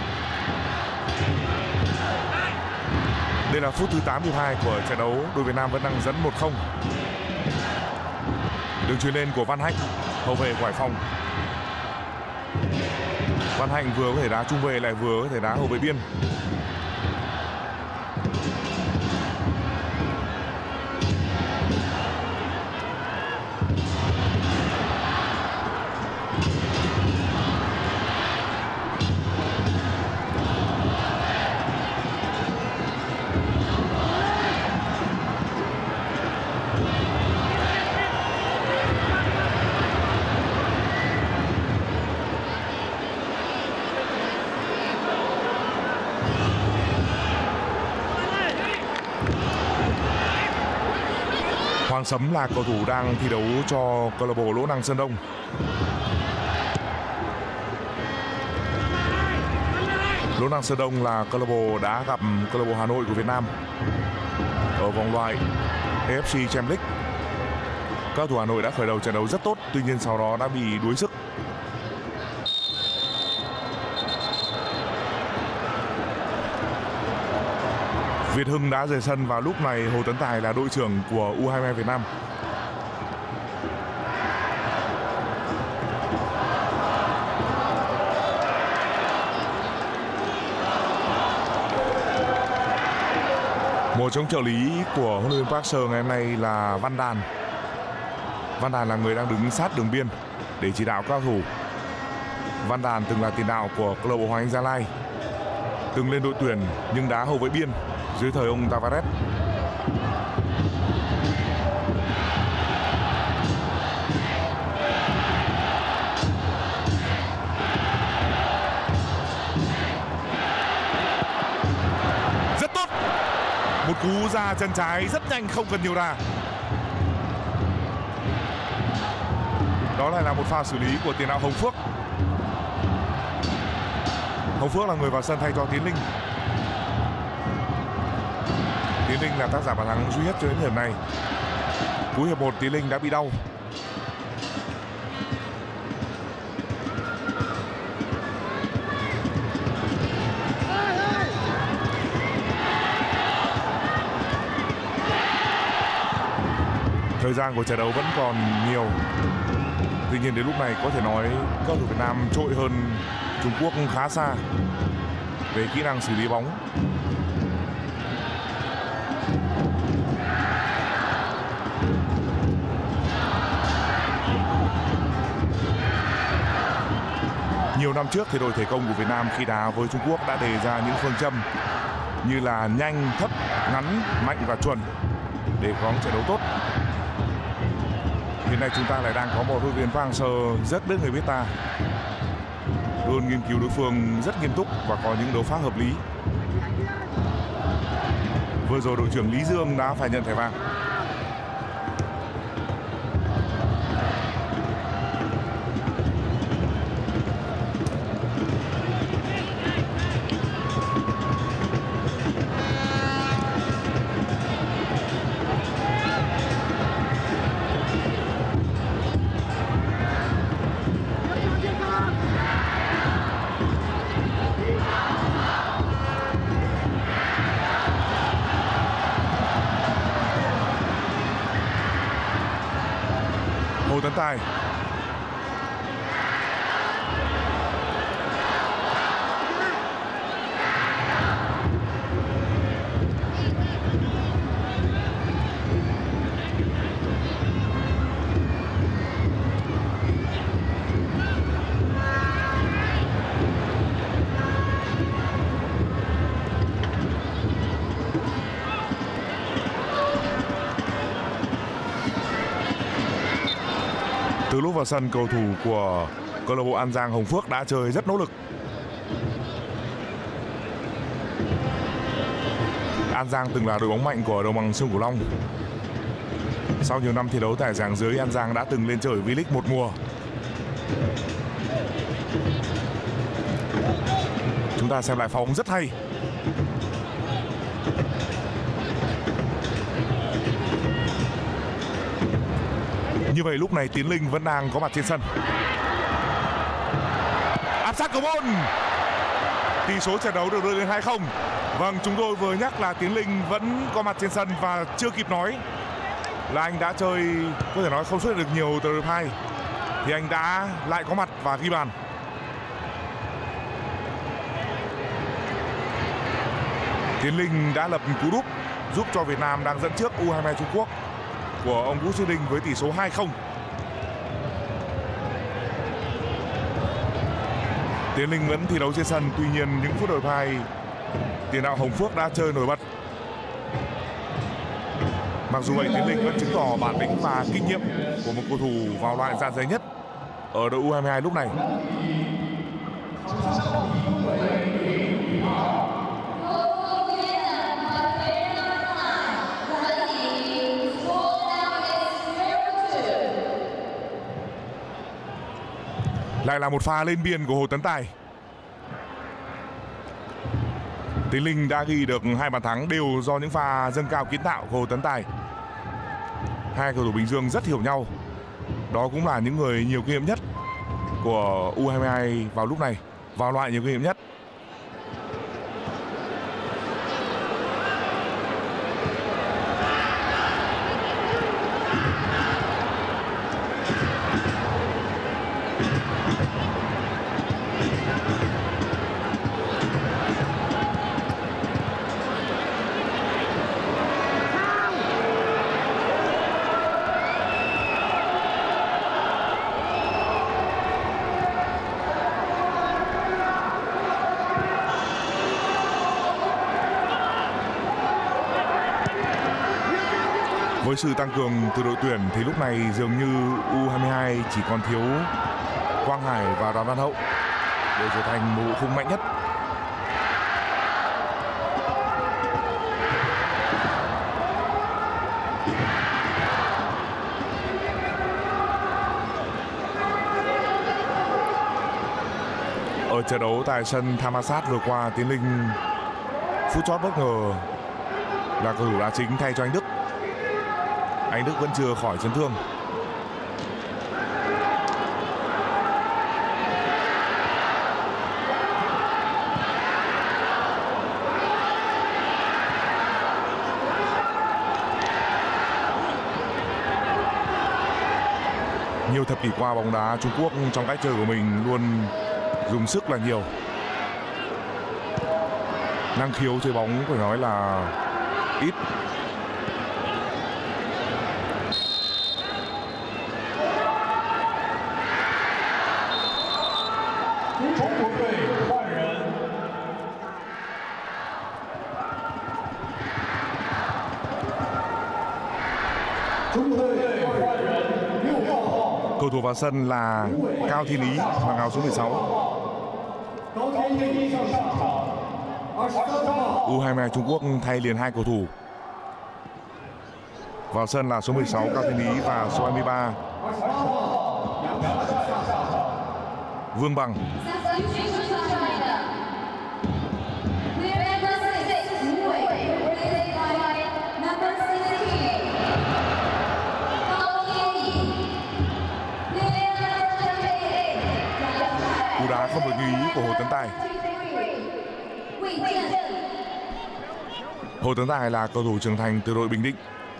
Đây là phút thứ 82 của trận đấu, đội Việt Nam vẫn đang dẫn 1-0. Đường chuyền lên của Văn Hạnh, hậu vệ của Hải Phòng. Văn Hạnh vừa có thể đá trung vệ lại vừa có thể đá hậu vệ biên. Hoàng Sấm là cầu thủ đang thi đấu cho câu lạc bộ Lỗ Năng Sơn Đông. Lỗ Năng Sơn Đông là câu lạc bộ đã gặp câu lạc bộ Hà Nội của Việt Nam ở vòng loại AFC Champions League. Các cầu thủ Hà Nội đã khởi đầu trận đấu rất tốt, tuy nhiên sau đó đã bị đuối sức. Việt Hưng đã rời sân và lúc này Hồ Tấn Tài là đội trưởng của U22 Việt Nam. Một trong trợ lý của huấn luyện viên Park Hang-seo ngày hôm nay là Văn Đàn. Văn Đàn là người đang đứng sát đường biên để chỉ đạo các cầu thủ. Văn Đàn từng là tiền đạo của câu lạc bộ Hoàng Anh Gia Lai, từng lên đội tuyển nhưng đá hậu vệ biên dưới thời ông Tavares. Rất tốt. Một cú ra chân trái rất nhanh, không cần nhiều đà. Đó lại là một pha xử lý của tiền đạo Hồng Phước. Hồng Phước là người vào sân thay cho Tiến Linh. Tiến Linh là tác giả bàn thắng duy nhất cho đến thời điểm này. Cuối hiệp 1 Tiến Linh đã bị đau. Thời gian của trận đấu vẫn còn nhiều. Tuy nhiên đến lúc này có thể nói các cầu thủ Việt Nam trội hơn Trung Quốc khá xa về kỹ năng xử lý bóng. Nhiều năm trước thì đội thể công của Việt Nam khi đá với Trung Quốc đã đề ra những phương châm như là nhanh, thấp, ngắn, mạnh và chuẩn để có trận đấu tốt. Hiện nay chúng ta lại đang có một huấn luyện viên Park Hang-seo rất biết người biết ta, luôn nghiên cứu đối phương rất nghiêm túc và có những đấu pháp hợp lý. Vừa rồi đội trưởng Lý Dương đã phải nhận thẻ vàng. Hồ Tấn Tài. Từ lúc vào sân, cầu thủ của câu lạc bộ An Giang Hồng Phước đã chơi rất nỗ lực. An Giang từng là đội bóng mạnh của đồng bằng sông Cửu Long. Sau nhiều năm thi đấu tại giảng dưới, An Giang đã từng lên chơi V-League một mùa. Chúng ta xem lại pha bóng rất hay. Như vậy lúc này Tiến Linh vẫn đang có mặt trên sân. Áp sát cầu môn. Tỷ số trận đấu được đưa lên 2-0. Vâng, chúng tôi vừa nhắc là Tiến Linh vẫn có mặt trên sân và chưa kịp nói là anh đã chơi có thể nói không xuất hiện được nhiều từ hiệp 2 thì anh đã lại có mặt và ghi bàn. Tiến Linh đã lập cú đúp giúp cho Việt Nam đang dẫn trước U22 Trung Quốc của ông Vũ Sư Đinh với tỷ số 2-0. Tiến Linh vẫn thi đấu trên sân, tuy nhiên những phút đầu hiệp 2 tiền đạo Hồng Phước đã chơi nổi bật. Mặc dù vậy, Tiến Linh vẫn chứng tỏ bản lĩnh và kinh nghiệm của một cầu thủ vào loại dạ dày nhất ở đội U22 lúc này. Lại là một pha lên biên của Hồ Tấn Tài. Tiến Linh đã ghi được 2 bàn thắng đều do những pha dâng cao kiến tạo của Hồ Tấn Tài. Hai cầu thủ Bình Dương rất hiểu nhau. Đó cũng là những người nhiều kinh nghiệm nhất của U22 vào lúc này, vào loại nhiều kinh nghiệm nhất. Với sự tăng cường từ đội tuyển thì lúc này dường như U22 chỉ còn thiếu Quang Hải và Đoàn Văn Hậu để trở thành một bộ khung mạnh nhất. Ở trận đấu tại sân Thammasat vừa qua, Tiến Linh phút chót bất ngờ là cầu thủ đá chính thay cho anh Đức. Anh Đức vẫn chưa khỏi chấn thương. Nhiều thập kỷ qua, bóng đá Trung Quốc trong cách chơi của mình luôn dùng sức là nhiều. Năng khiếu chơi bóng phải nói là ít. Cầu thủ vào sân là Cao Thiên Ý mang áo số 16. U22 Trung Quốc thay liền 2 cầu thủ. Vào sân là số 16 Cao Thiên Ý và số 23 Vương Bằng. Cú đá không được như ý của Hồ Tấn Tài. Hồ Tấn Tài là cầu thủ trưởng thành từ đội Bình Định.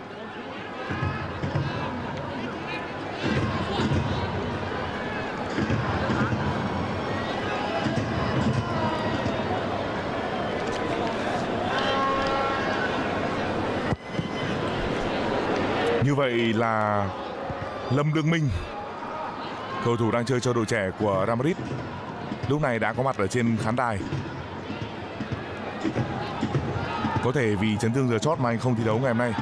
Như vậy là Lâm Lương Minh, cầu thủ đang chơi cho đội trẻ của Real Madrid, lúc này đã có mặt ở trên khán đài. Có thể vì chấn thương giờ chót mà anh không thi đấu ngày hôm nay.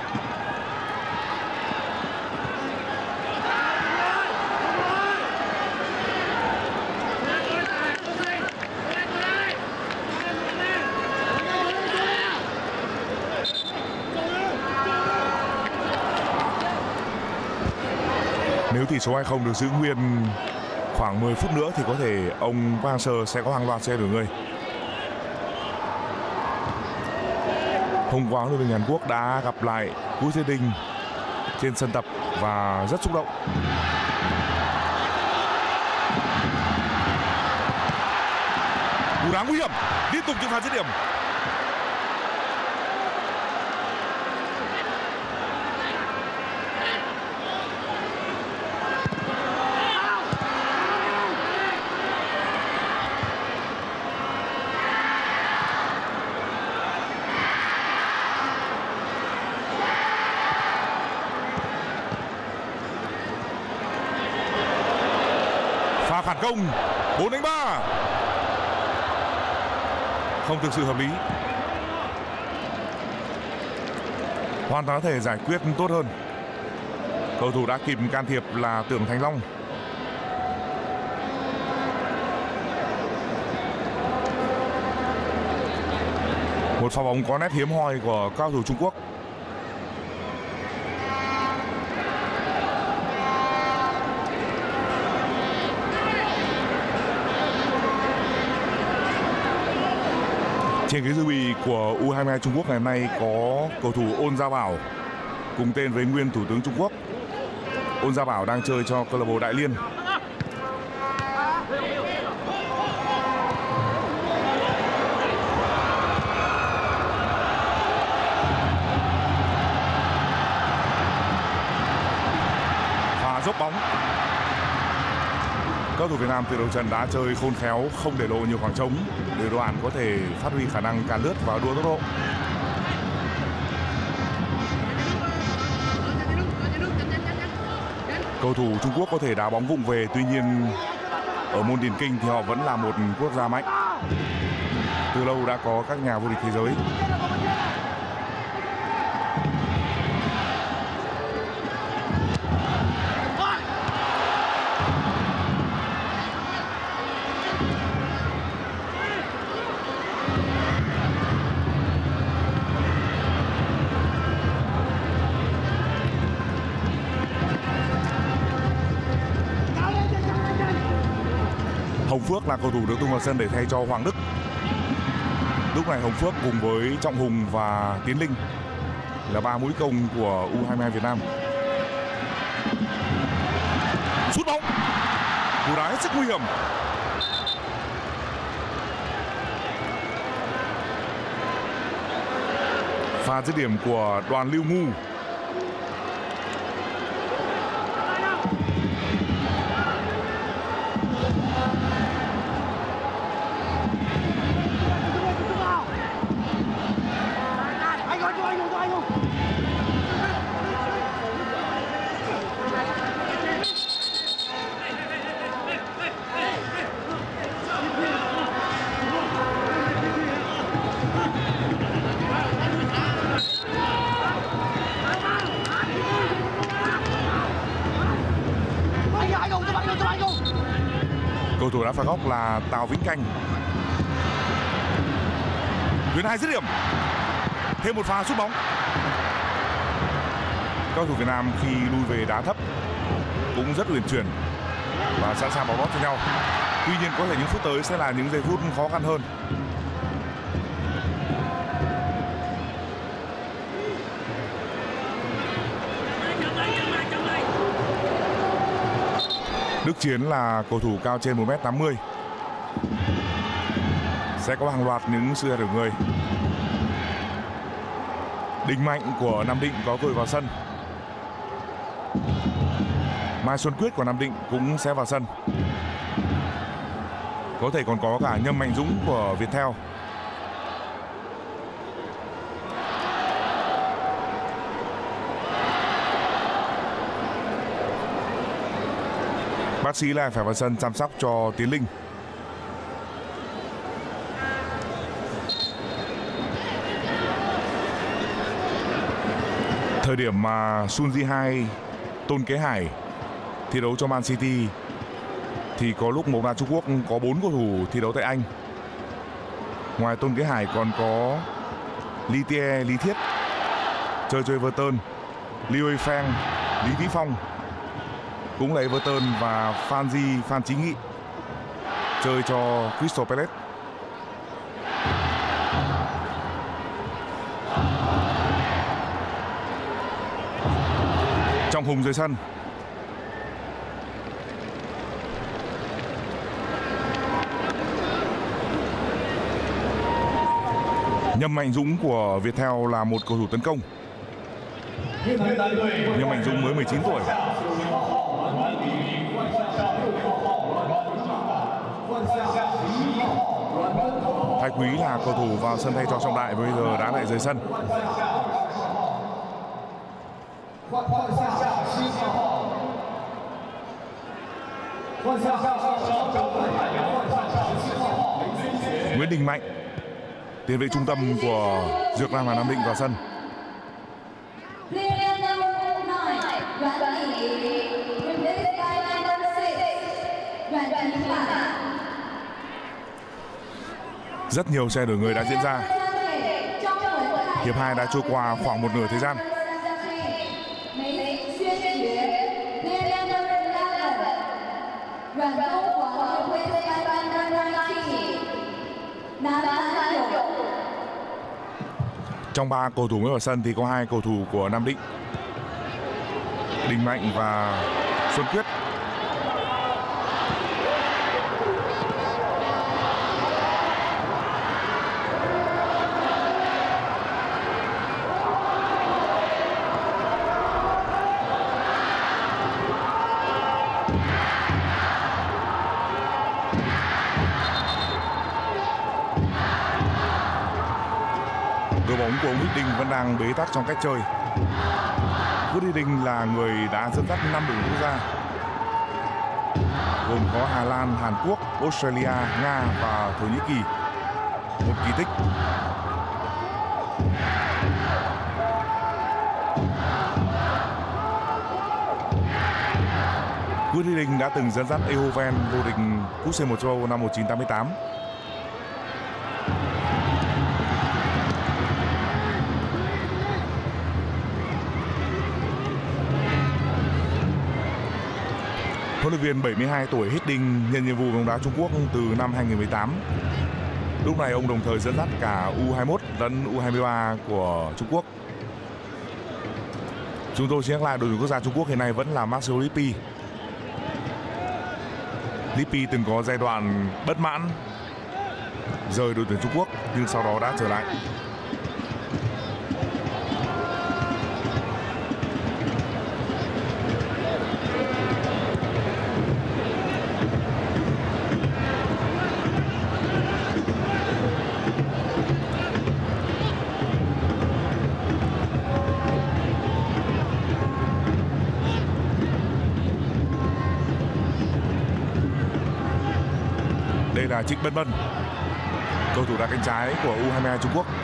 Nếu tỷ số 2-0 được giữ nguyên khoảng 10 phút nữa thì có thể ông Park Hang-seo sẽ có hàng loạt xe đổi người. Hôm qua huấn luyện viên Hàn Quốc đã gặp lại Vũ Thế Đình trên sân tập và rất xúc động. Cú đá nguy hiểm, liên tục những pha dứt điểm. Pha phản công 4-3 không thực sự hợp lý, hoàn toàn có thể giải quyết tốt hơn. Cầu thủ đã kịp can thiệp là Tưởng Thành Long. Một pha bóng có nét hiếm hoi của cao thủ Trung Quốc. Trên ghế dự bị của U22 Trung Quốc ngày hôm nay có cầu thủ Ôn Gia Bảo, cùng tên với nguyên thủ tướng Trung Quốc. Ôn Gia Bảo đang chơi cho câu lạc bộ Đại Liên. Và dốc bóng. Các thủ Việt Nam từ đầu trận đã chơi khôn khéo, không để lộ nhiều khoảng trống để Đoàn có thể phát huy khả năng càn lướt và đua tốc độ. Cầu thủ Trung Quốc có thể đá bóng vụng về, tuy nhiên ở môn điền kinh thì họ vẫn là một quốc gia mạnh. Từ lâu đã có các nhà vô địch thế giới. Hồng Phước là cầu thủ được tung vào sân để thay cho Hoàng Đức. Lúc này Hồng Phước cùng với Trọng Hùng và Tiến Linh là ba mũi công của U22 Việt Nam. Sút bóng, cú đá hết sức nguy hiểm. Pha dứt điểm của Đoàn Lưu Ngu. Cầu thủ đá phạt góc là Tào Vĩnh Canh. Tuyến 2 dứt điểm. Thêm một pha sút bóng. Các cầu thủ Việt Nam khi lui về đá thấp cũng rất uyển chuyển và sẵn sàng bỏ bóp cho nhau. Tuy nhiên có thể những phút tới sẽ là những giây phút khó khăn hơn. Đức Chiến là cầu thủ cao trên 1m80. Sẽ có hàng loạt những sự thay đổi người. Đình Mạnh của Nam Định có cơ hội vào sân. Mai Xuân Quyết của Nam Định cũng sẽ vào sân. Có thể còn có cả Nhâm Mạnh Dũng của Viettel. Bác sĩ lại phải vào sân chăm sóc cho Tiến Linh. Thời điểm mà Sun Ji-hai, Tôn Kế Hải thi đấu cho Man City thì có lúc bóng đá Trung Quốc có 4 cầu thủ thi đấu tại Anh. Ngoài Tôn Kế Hải còn có Lý Thiết chơi cho Everton, Liu Feng, Lý Vĩ Phong cũng là Everton và Phan Chí Nghị chơi cho Crystal Palace. Trọng Hùng dưới sân. Nhâm Mạnh Dũng của Viettel là một cầu thủ tấn công. Nhâm Mạnh Dũng mới 19 tuổi. Thái Quý là cầu thủ vào sân thay cho Trọng Đại, bây giờ đã lại rời sân. Nguyễn Đình Mạnh, tiền vệ trung tâm của Dược Lam Hà Nam Định vào sân. Rất nhiều xe đổi người đã diễn ra. Hiệp 2 đã trôi qua khoảng một nửa thời gian. Trong 3 cầu thủ mới vào sân thì có 2 cầu thủ của Nam Định, Đình Mạnh và Xuân Quyết. Đội bóng của Nguyễn Đình vẫn đang bế tắc trong cách chơi. Nguyễn Đình là người đã dẫn dắt 5 đội quốc gia, gồm có Hà Lan, Hàn Quốc, Australia, Nga và Thổ Nhĩ Kỳ. Một kỳ tích. Nguyễn Đình đã từng dẫn dắt Eindhoven vô địch cúp C1 châu Âu năm 1988. Huấn luyện viên 72 tuổi Hiddink nhận nhiệm vụ bóng đá Trung Quốc từ năm 2018. Lúc này ông đồng thời dẫn dắt cả U21 lẫn U23 của Trung Quốc. Chúng tôi nhắc lại đội tuyển quốc gia Trung Quốc hiện nay vẫn là Marcelo Lippi. Lippi từng có giai đoạn bất mãn rời đội tuyển Trung Quốc nhưng sau đó đã trở lại. Đây là Trịnh Bân Bân, cầu thủ đá cánh trái của U22 Trung Quốc.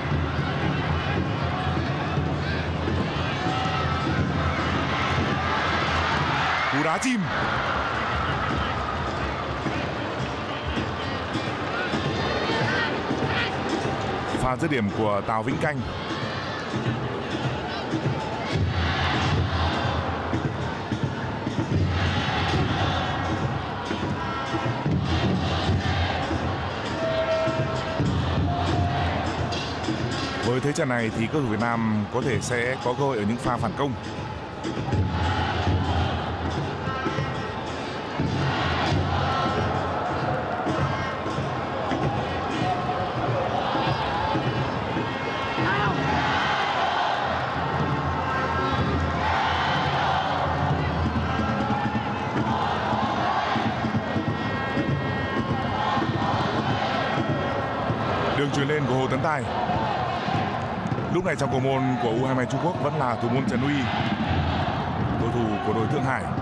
Cú đá chìm. Pha dứt điểm của Tào Vĩnh Canh. Với thế trận này thì cầu thủ Việt Nam có thể sẽ có cơ hội ở những pha phản công. Đường chuyền lên của Hồ Tấn Tài. Lúc này trong cầu môn của U22 Trung Quốc vẫn là thủ môn Trần Uy, cầu thủ của đội Thượng Hải.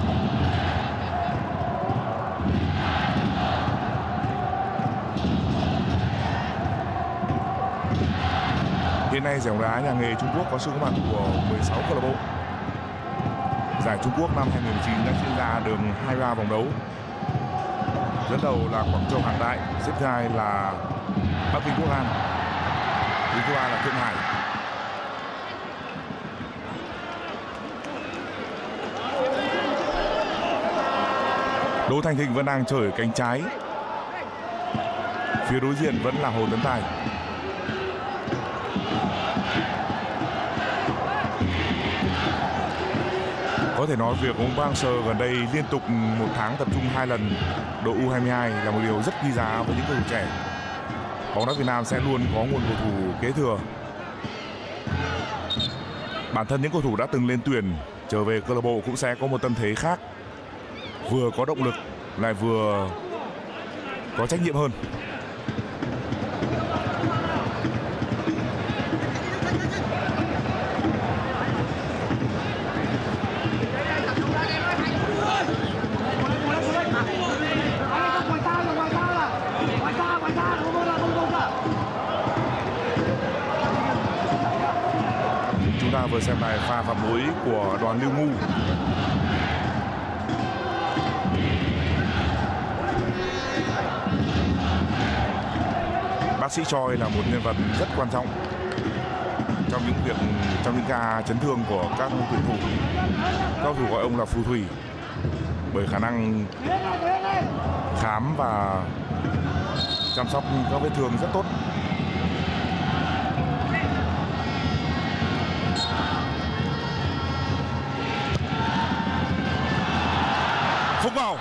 Hiện nay giải bóng đá nhà nghề Trung Quốc có sự có mặt của 16 câu lạc bộ. Giải Trung Quốc năm 2019 đã diễn ra được 23 vòng đấu. Dẫn đầu là Quảng Châu Hàng Đại, xếp thứ hai là Bắc Kinh Quốc An, đứng thứ ba là Thượng Hải. Đỗ Thành Thịnh vẫn đang chơi ở cánh trái. Phía đối diện vẫn là Hồ Tấn Tài. thể nói việc ông Park Hang-seo gần đây liên tục 1 tháng tập trung 2 lần đội U22 là một điều rất quý giá với những cầu thủ trẻ. Bóng đá Việt Nam sẽ luôn có nguồn cầu thủ kế thừa. Bản thân những cầu thủ đã từng lên tuyển trở về câu lạc bộ cũng sẽ có một tâm thế khác, vừa có động lực lại vừa có trách nhiệm hơn. Chúng ta vừa xem lại pha phạm lỗi của Đoàn Lưu Ngu. Bác sĩ Choi là một nhân vật rất quan trọng trong những ca chấn thương của các tuyển thủ. Các cầu thủ gọi ông là phù thủy bởi khả năng khám và chăm sóc các vết thương rất tốt. Phúc vào.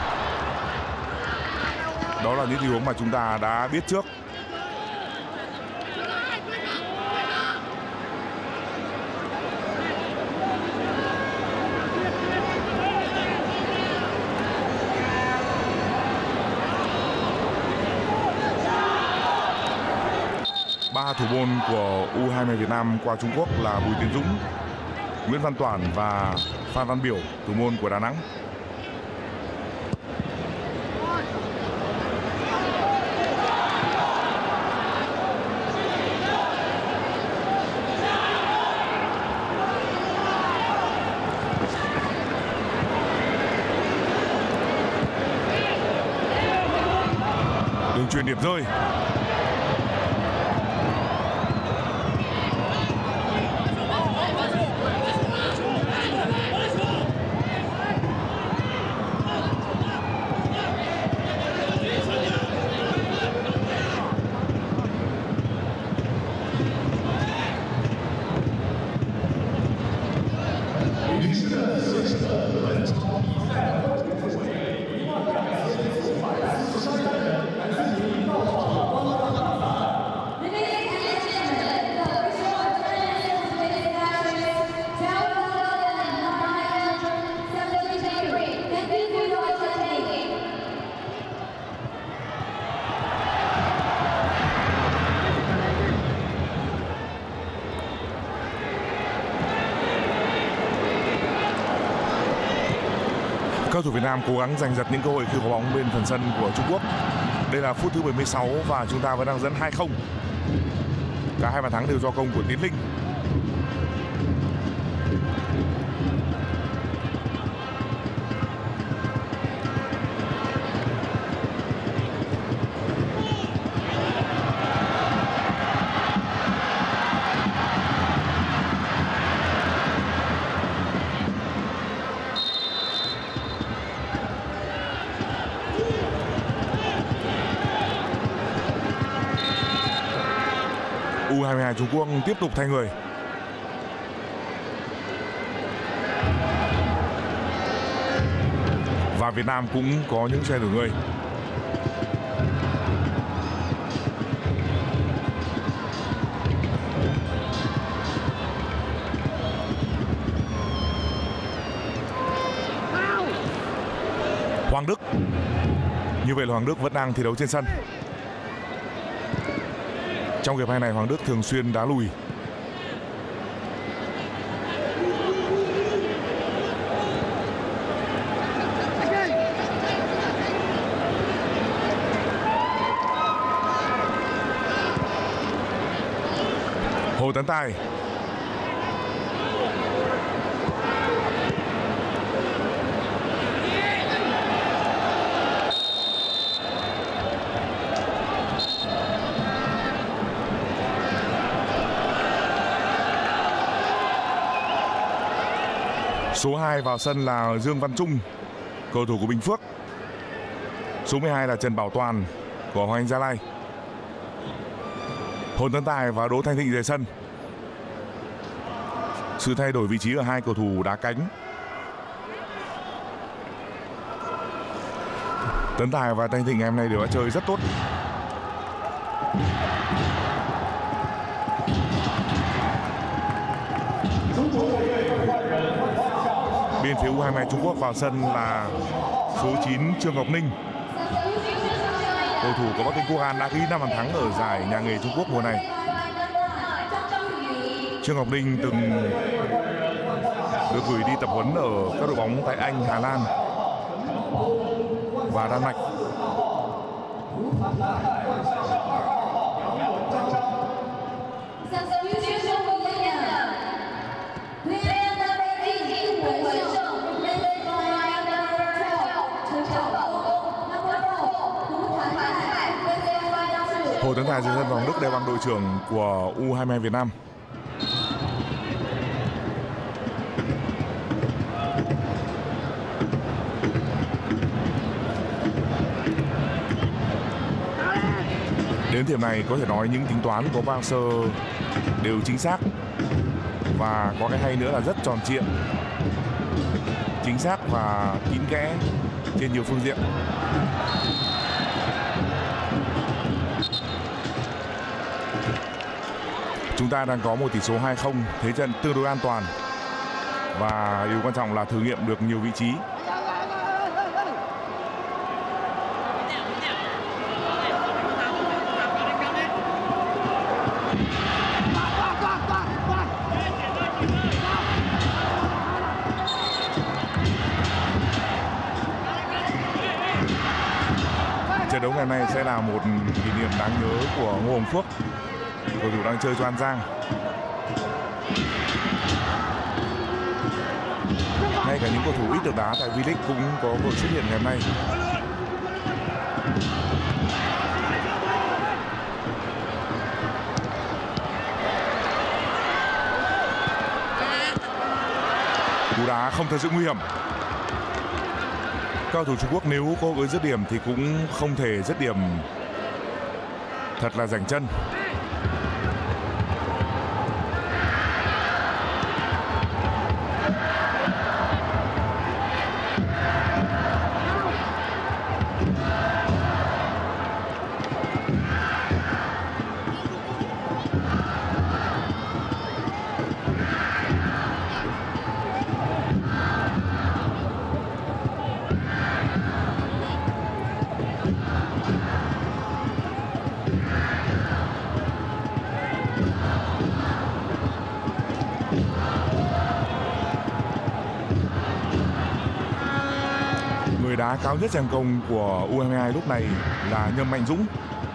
Đó là những tình huống mà chúng ta đã biết trước. Ba thủ môn của U22 Việt Nam qua Trung Quốc là Bùi Tiến Dũng, Nguyễn Văn Toản và Phan Văn Biểu, thủ môn của Đà Nẵng. Đường chuyền điểm rơi. Cầu thủ Việt Nam cố gắng giành giật những cơ hội khi có bóng bên phần sân của Trung Quốc. Đây là phút thứ 76 và chúng ta vẫn đang dẫn 2-0. Cả hai bàn thắng đều do công của Tiến Linh. U22 Trung Quốc tiếp tục thay người. Và Việt Nam cũng có những xe đổi người. Hoàng Đức. Như vậy là Hoàng Đức vẫn đang thi đấu trên sân. Trong hiệp 2 này Hoàng Đức thường xuyên đá lùi. Hồ Tấn Tài. Số 2 vào sân là Dương Văn Trung, cầu thủ của Bình Phước. Số 12 là Trần Bảo Toàn của Hoàng Anh Gia Lai. Hồ Tấn Tài và Đỗ Thanh Thịnh rời sân. Sự thay đổi vị trí ở hai cầu thủ đá cánh. Tấn Tài và Thanh Thịnh ngày hôm nay đều đã chơi rất tốt. Bên phía U22 Trung Quốc vào sân là số 9 Trương Ngọc Ninh. Cầu thủ của Bắc Kinh Quốc An đã ghi 5 bàn thắng ở giải nhà nghề Trung Quốc mùa này. Trương Ngọc Ninh từng được gửi đi tập huấn ở các đội bóng tại Anh, Hà Lan và Đan Mạch. Hồ Tấn Tài dưới sân vòng Đức đeo băng đội trưởng của U22 Việt Nam. Đến điểm này có thể nói những tính toán của Park Hang-seo đều chính xác, và có cái hay nữa là rất tròn trịa, chính xác và kín kẽ trên nhiều phương diện. Chúng ta đang có một tỷ số 2-0, thế trận tương đối an toàn và điều quan trọng là thử nghiệm được nhiều vị trí. Trận đấu ngày hôm nay sẽ là một kỷ niệm đáng nhớ của Ngô Hồng Phước, cầu thủ đang chơi cho An Giang. Ngay cả những cầu thủ ít được đá tại V-League cũng có cơ hội xuất hiện ngày hôm nay. Cú đá không thật sự nguy hiểm. Cầu thủ Trung Quốc nếu có với dứt điểm thì cũng không thể dứt điểm thật là rảnh chân. Người đá cao nhất trận công của U22 lúc này là Nhâm Mạnh Dũng.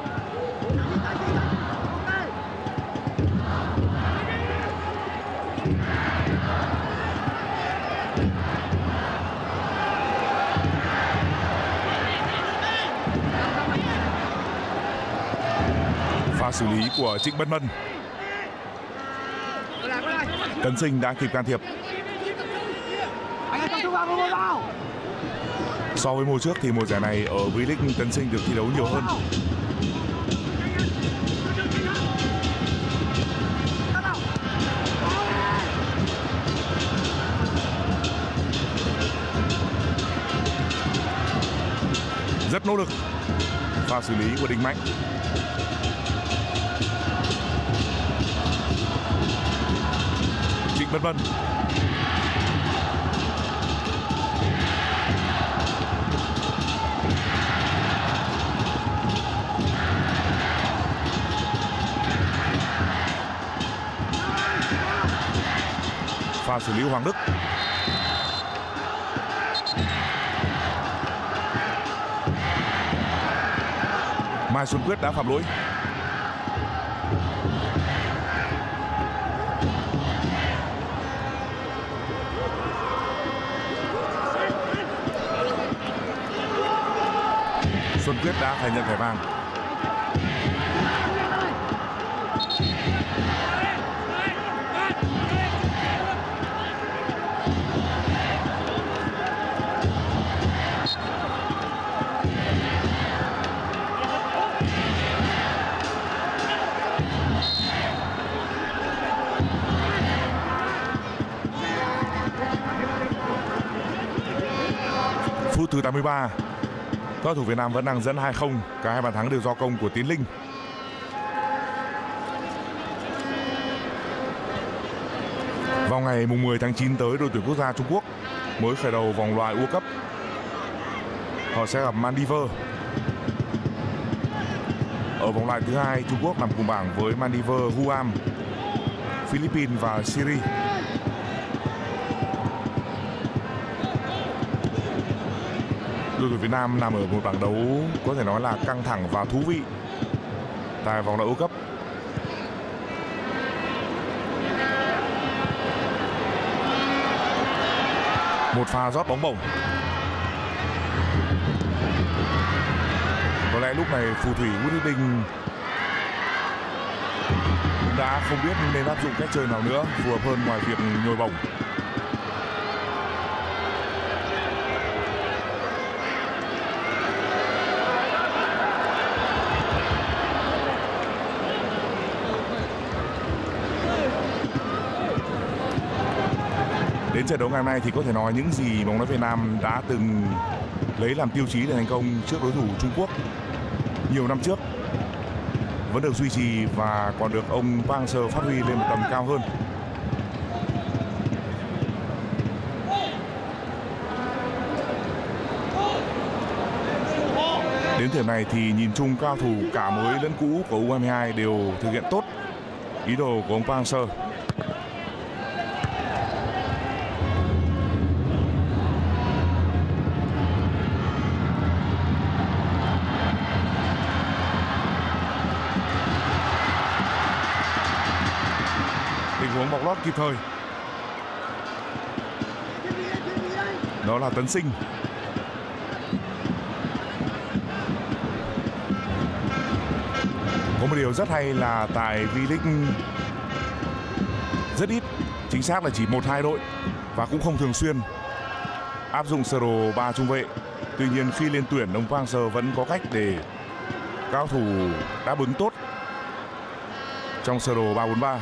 Pha xử lý của Trịnh Bân Mân. Tấn Sinh đã kịp can thiệp. So với mùa trước thì mùa giải này ở V-League Tấn Sinh được thi đấu nhiều hơn. Rất nỗ lực. Pha xử lý của Đình Mạnh. Trịnh Bân Mân. Pha xử lý Hoàng Đức. Mai Xuân Quyết đã phạm lỗi. Xuân Quyết đã phải nhận thẻ vàng. Phút thứ 83. Các thủ Việt Nam vẫn đang dẫn 2-0, cả hai bàn thắng đều do công của Tiến Linh. Vào ngày 10 tháng 9 tới, đội tuyển quốc gia Trung Quốc mới khởi đầu vòng loại World Cup. Họ sẽ gặp Maldives. Ở vòng loại thứ hai, Trung Quốc nằm cùng bảng với Maldives, Guam, Philippines và Syria. Đội tuyển Việt Nam nằm ở một bảng đấu có thể nói là căng thẳng và thú vị tại vòng loại World Cup. Một pha rót bóng bổng. Có lẽ lúc này phù thủy Nguyễn Đức Đình đã không biết nên áp dụng cách chơi nào nữa phù hợp hơn ngoài việc nhồi bổng. Đến trận đấu ngày hôm nay thì có thể nói những gì bóng đá Việt Nam đã từng lấy làm tiêu chí để thành công trước đối thủ Trung Quốc nhiều năm trước vẫn được duy trì và còn được ông Park Hang-seo phát huy lên một tầm cao hơn. Đến thời điểm này thì nhìn chung cao thủ cả mới lẫn cũ của U22 đều thực hiện tốt ý đồ của ông Park Hang-seo. Tình huống bọc lót kịp thời. Đó là Tấn Sinh. Có một điều rất hay là tại V-League rất ít, chính xác là chỉ 1-2 đội và cũng không thường xuyên áp dụng sơ đồ 3 trung vệ. Tuy nhiên khi lên tuyển, ông Park Hang-seo vẫn có cách để cao thủ đáp ứng tốt trong sơ đồ 3-4-3.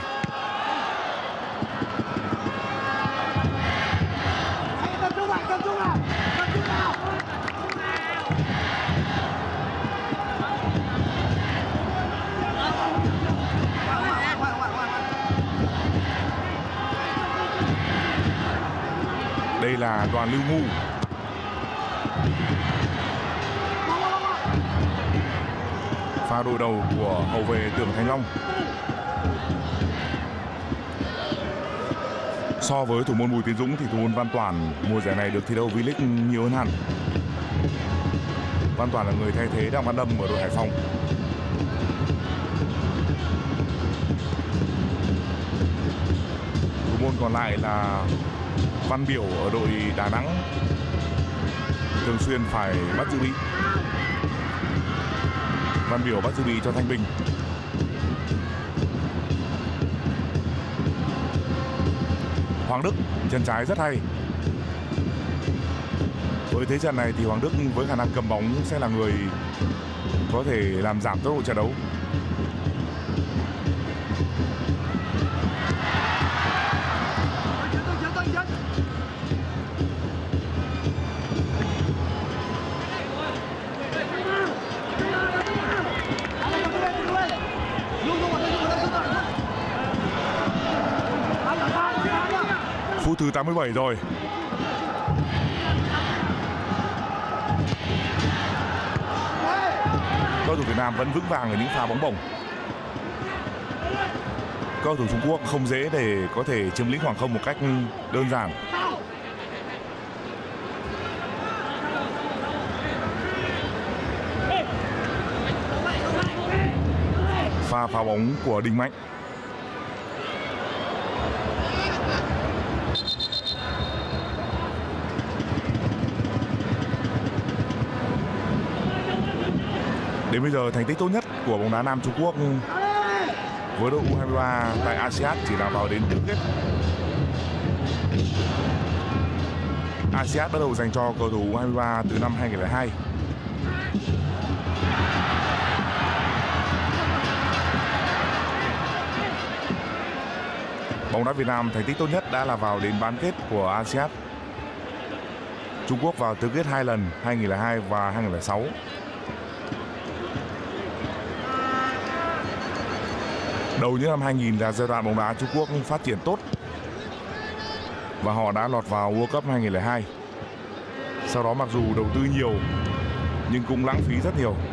Đây là Đoàn Lưu Ngu. Pha đội đầu của hậu vệ Tưởng Thành Long. So với thủ môn Bùi Tiến Dũng thì thủ môn Văn Toản mùa giải này được thi đấu V-League nhiều hơn hẳn. Văn Toản là người thay thế Đặng Văn Đâm ở đội Hải Phòng. Thủ môn còn lại là Văn Biểu ở đội Đà Nẵng, thường xuyên phải bắt giữ bị. Văn Biểu bắt giữ bị cho Thanh Bình. Hoàng Đức chân trái rất hay. Với thế trận này thì Hoàng Đức với khả năng cầm bóng sẽ là người có thể làm giảm tốc độ trận đấu. Phút thứ 87 rồi. Cầu thủ Việt Nam vẫn vững vàng ở những pha bóng bổng. Cầu thủ Trung Quốc không dễ để có thể chiếm lĩnh khoảng không một cách đơn giản. Pha phá bóng của Đình Mạnh. Đến bây giờ thành tích tốt nhất của bóng đá nam Trung Quốc với đội U23 tại ASEAN chỉ là vào đến tứ kết. ASEAN bắt đầu dành cho cầu thủ U23 từ năm 2002. Bóng đá Việt Nam thành tích tốt nhất đã là vào đến bán kết của ASEAN. Trung Quốc vào tứ kết 2 lần, 2002 và 2006. Đầu những năm 2000 là giai đoạn bóng đá Trung Quốc phát triển tốt và họ đã lọt vào World Cup 2002. Sau đó mặc dù đầu tư nhiều nhưng cũng lãng phí rất nhiều.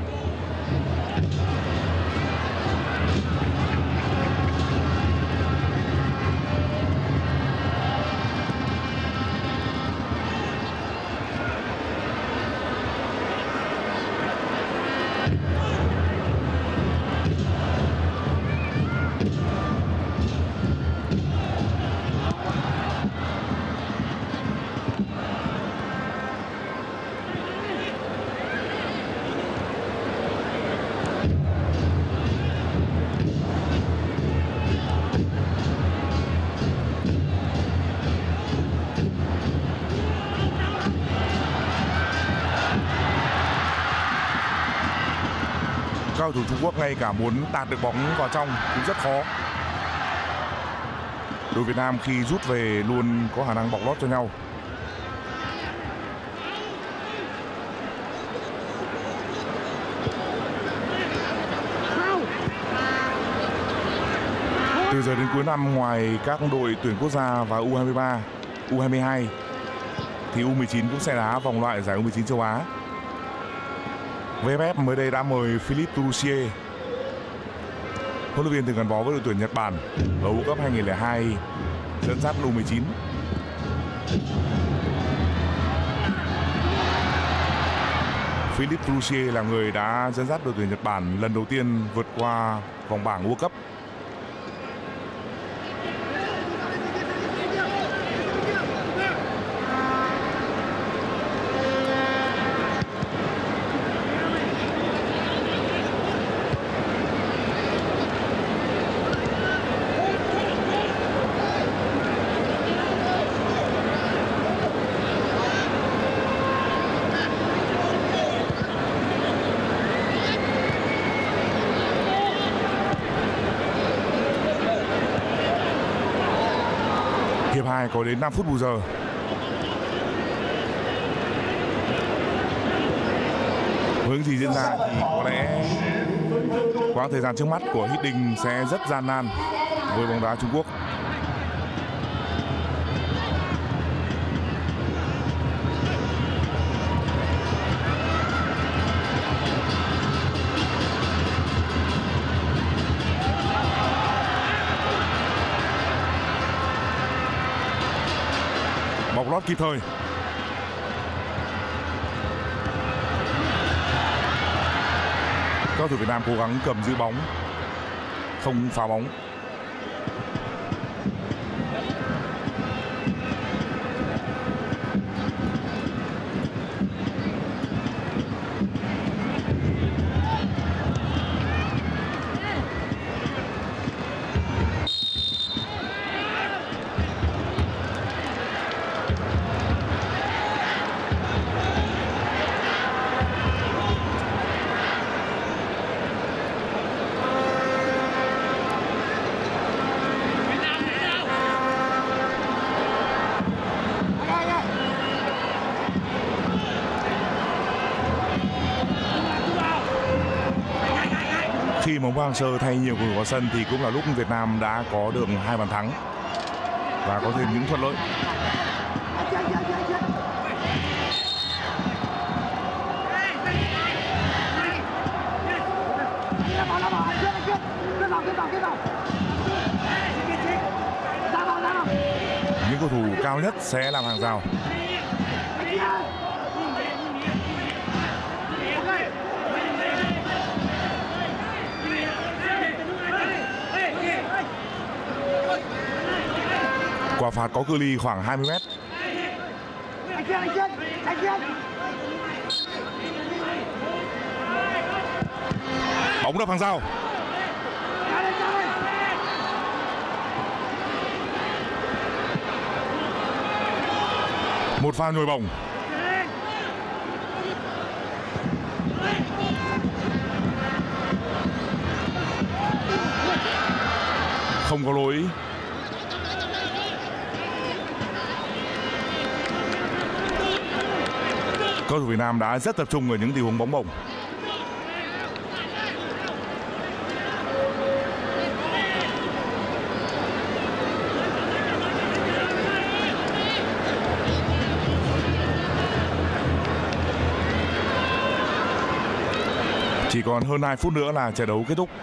Các cầu thủ Trung Quốc ngay cả muốn tạt được bóng vào trong cũng rất khó. Đội Việt Nam khi rút về luôn có khả năng bọc lót cho nhau. Từ giờ đến cuối năm, ngoài các đội tuyển quốc gia và U23, U22 thì U19 cũng sẽ đá vòng loại giải U19 châu Á. VFF mới đây đã mời Philippe Toussier, huấn luyện viên từng gắn bó với đội tuyển Nhật Bản ở World Cup 2002 dẫn dắt U19. Philippe Toussier là người đã dẫn dắt đội tuyển Nhật Bản lần đầu tiên vượt qua vòng bảng World Cup. Hiệp 2 có đến 5 phút bù giờ. Với những gì diễn ra thì có lẽ quãng thời gian trước mắt của Hiddink sẽ rất gian nan với bóng đá Trung Quốc. Bọc lót kịp thời. Các cầu thủ Việt Nam cố gắng cầm giữ bóng, không phá bóng. Khi mà Hang Seo thay nhiều cầu thủ vào sân thì cũng là lúc Việt Nam đã có được 2 bàn thắng và có thêm những thuận lợi. Những cầu thủ cao nhất sẽ làm hàng rào. Quả phạt có cự ly khoảng 20 mét. Bóng đập hàng rào. Một pha nhồi bổng. Không có lỗi. Cầu thủ Việt Nam đã rất tập trung ở những tình huống bóng bổng. Chỉ còn hơn 2 phút nữa là trận đấu kết thúc.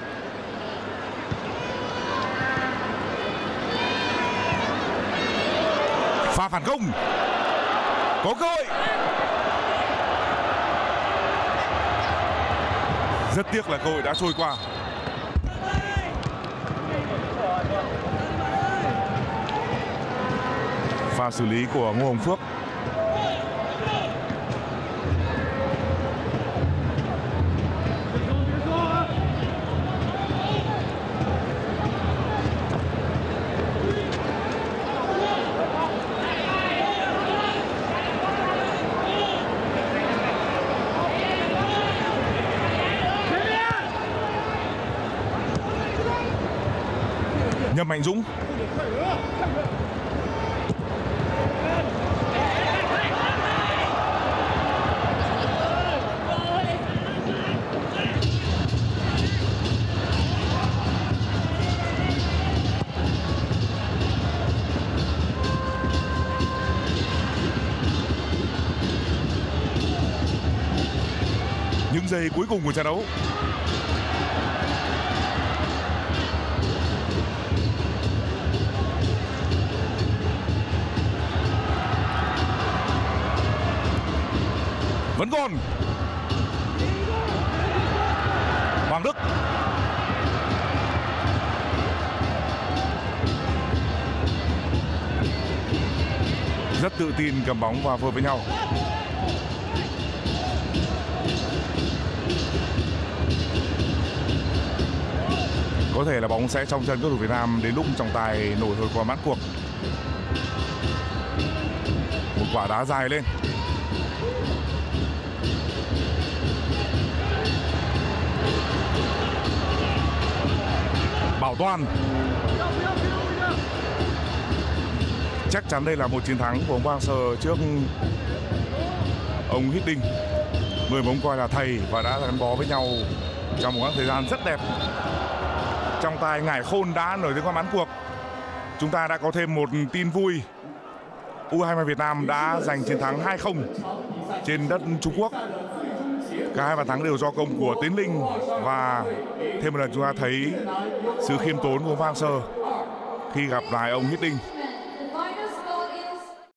Pha phản công, có cơ hội. Rất tiếc là cơ hội đã trôi qua. Pha xử lý của Ngô Hồng Phước. Nhâm Mạnh Dũng. Những giây cuối cùng của trận đấu. Vẫn còn Hoàng Đức. Rất tự tin cầm bóng và phối với nhau. Có thể là bóng sẽ trong chân cầu thủ Việt Nam đến lúc trọng tài nổi hồi còi mãn cuộc. Một quả đá dài lên. Bảo Toàn. Chắc chắn đây là một chiến thắng của ông Park Hang-seo trước ông Hiddink. Người mà ông coi là thầy và đã gắn bó với nhau trong một khoảng thời gian rất đẹp. Trọng tài Ngải Khôn đã nổi tiếng qua mãn cuộc. Chúng ta đã có thêm một tin vui. U23 Việt Nam đã giành chiến thắng 2-0 trên đất Trung Quốc. Cả hai bàn thắng đều do công của Tiến Linh, và thêm một lần chúng ta thấy sự khiêm tốn của Park Hang-seo khi gặp lại ông Hiddink.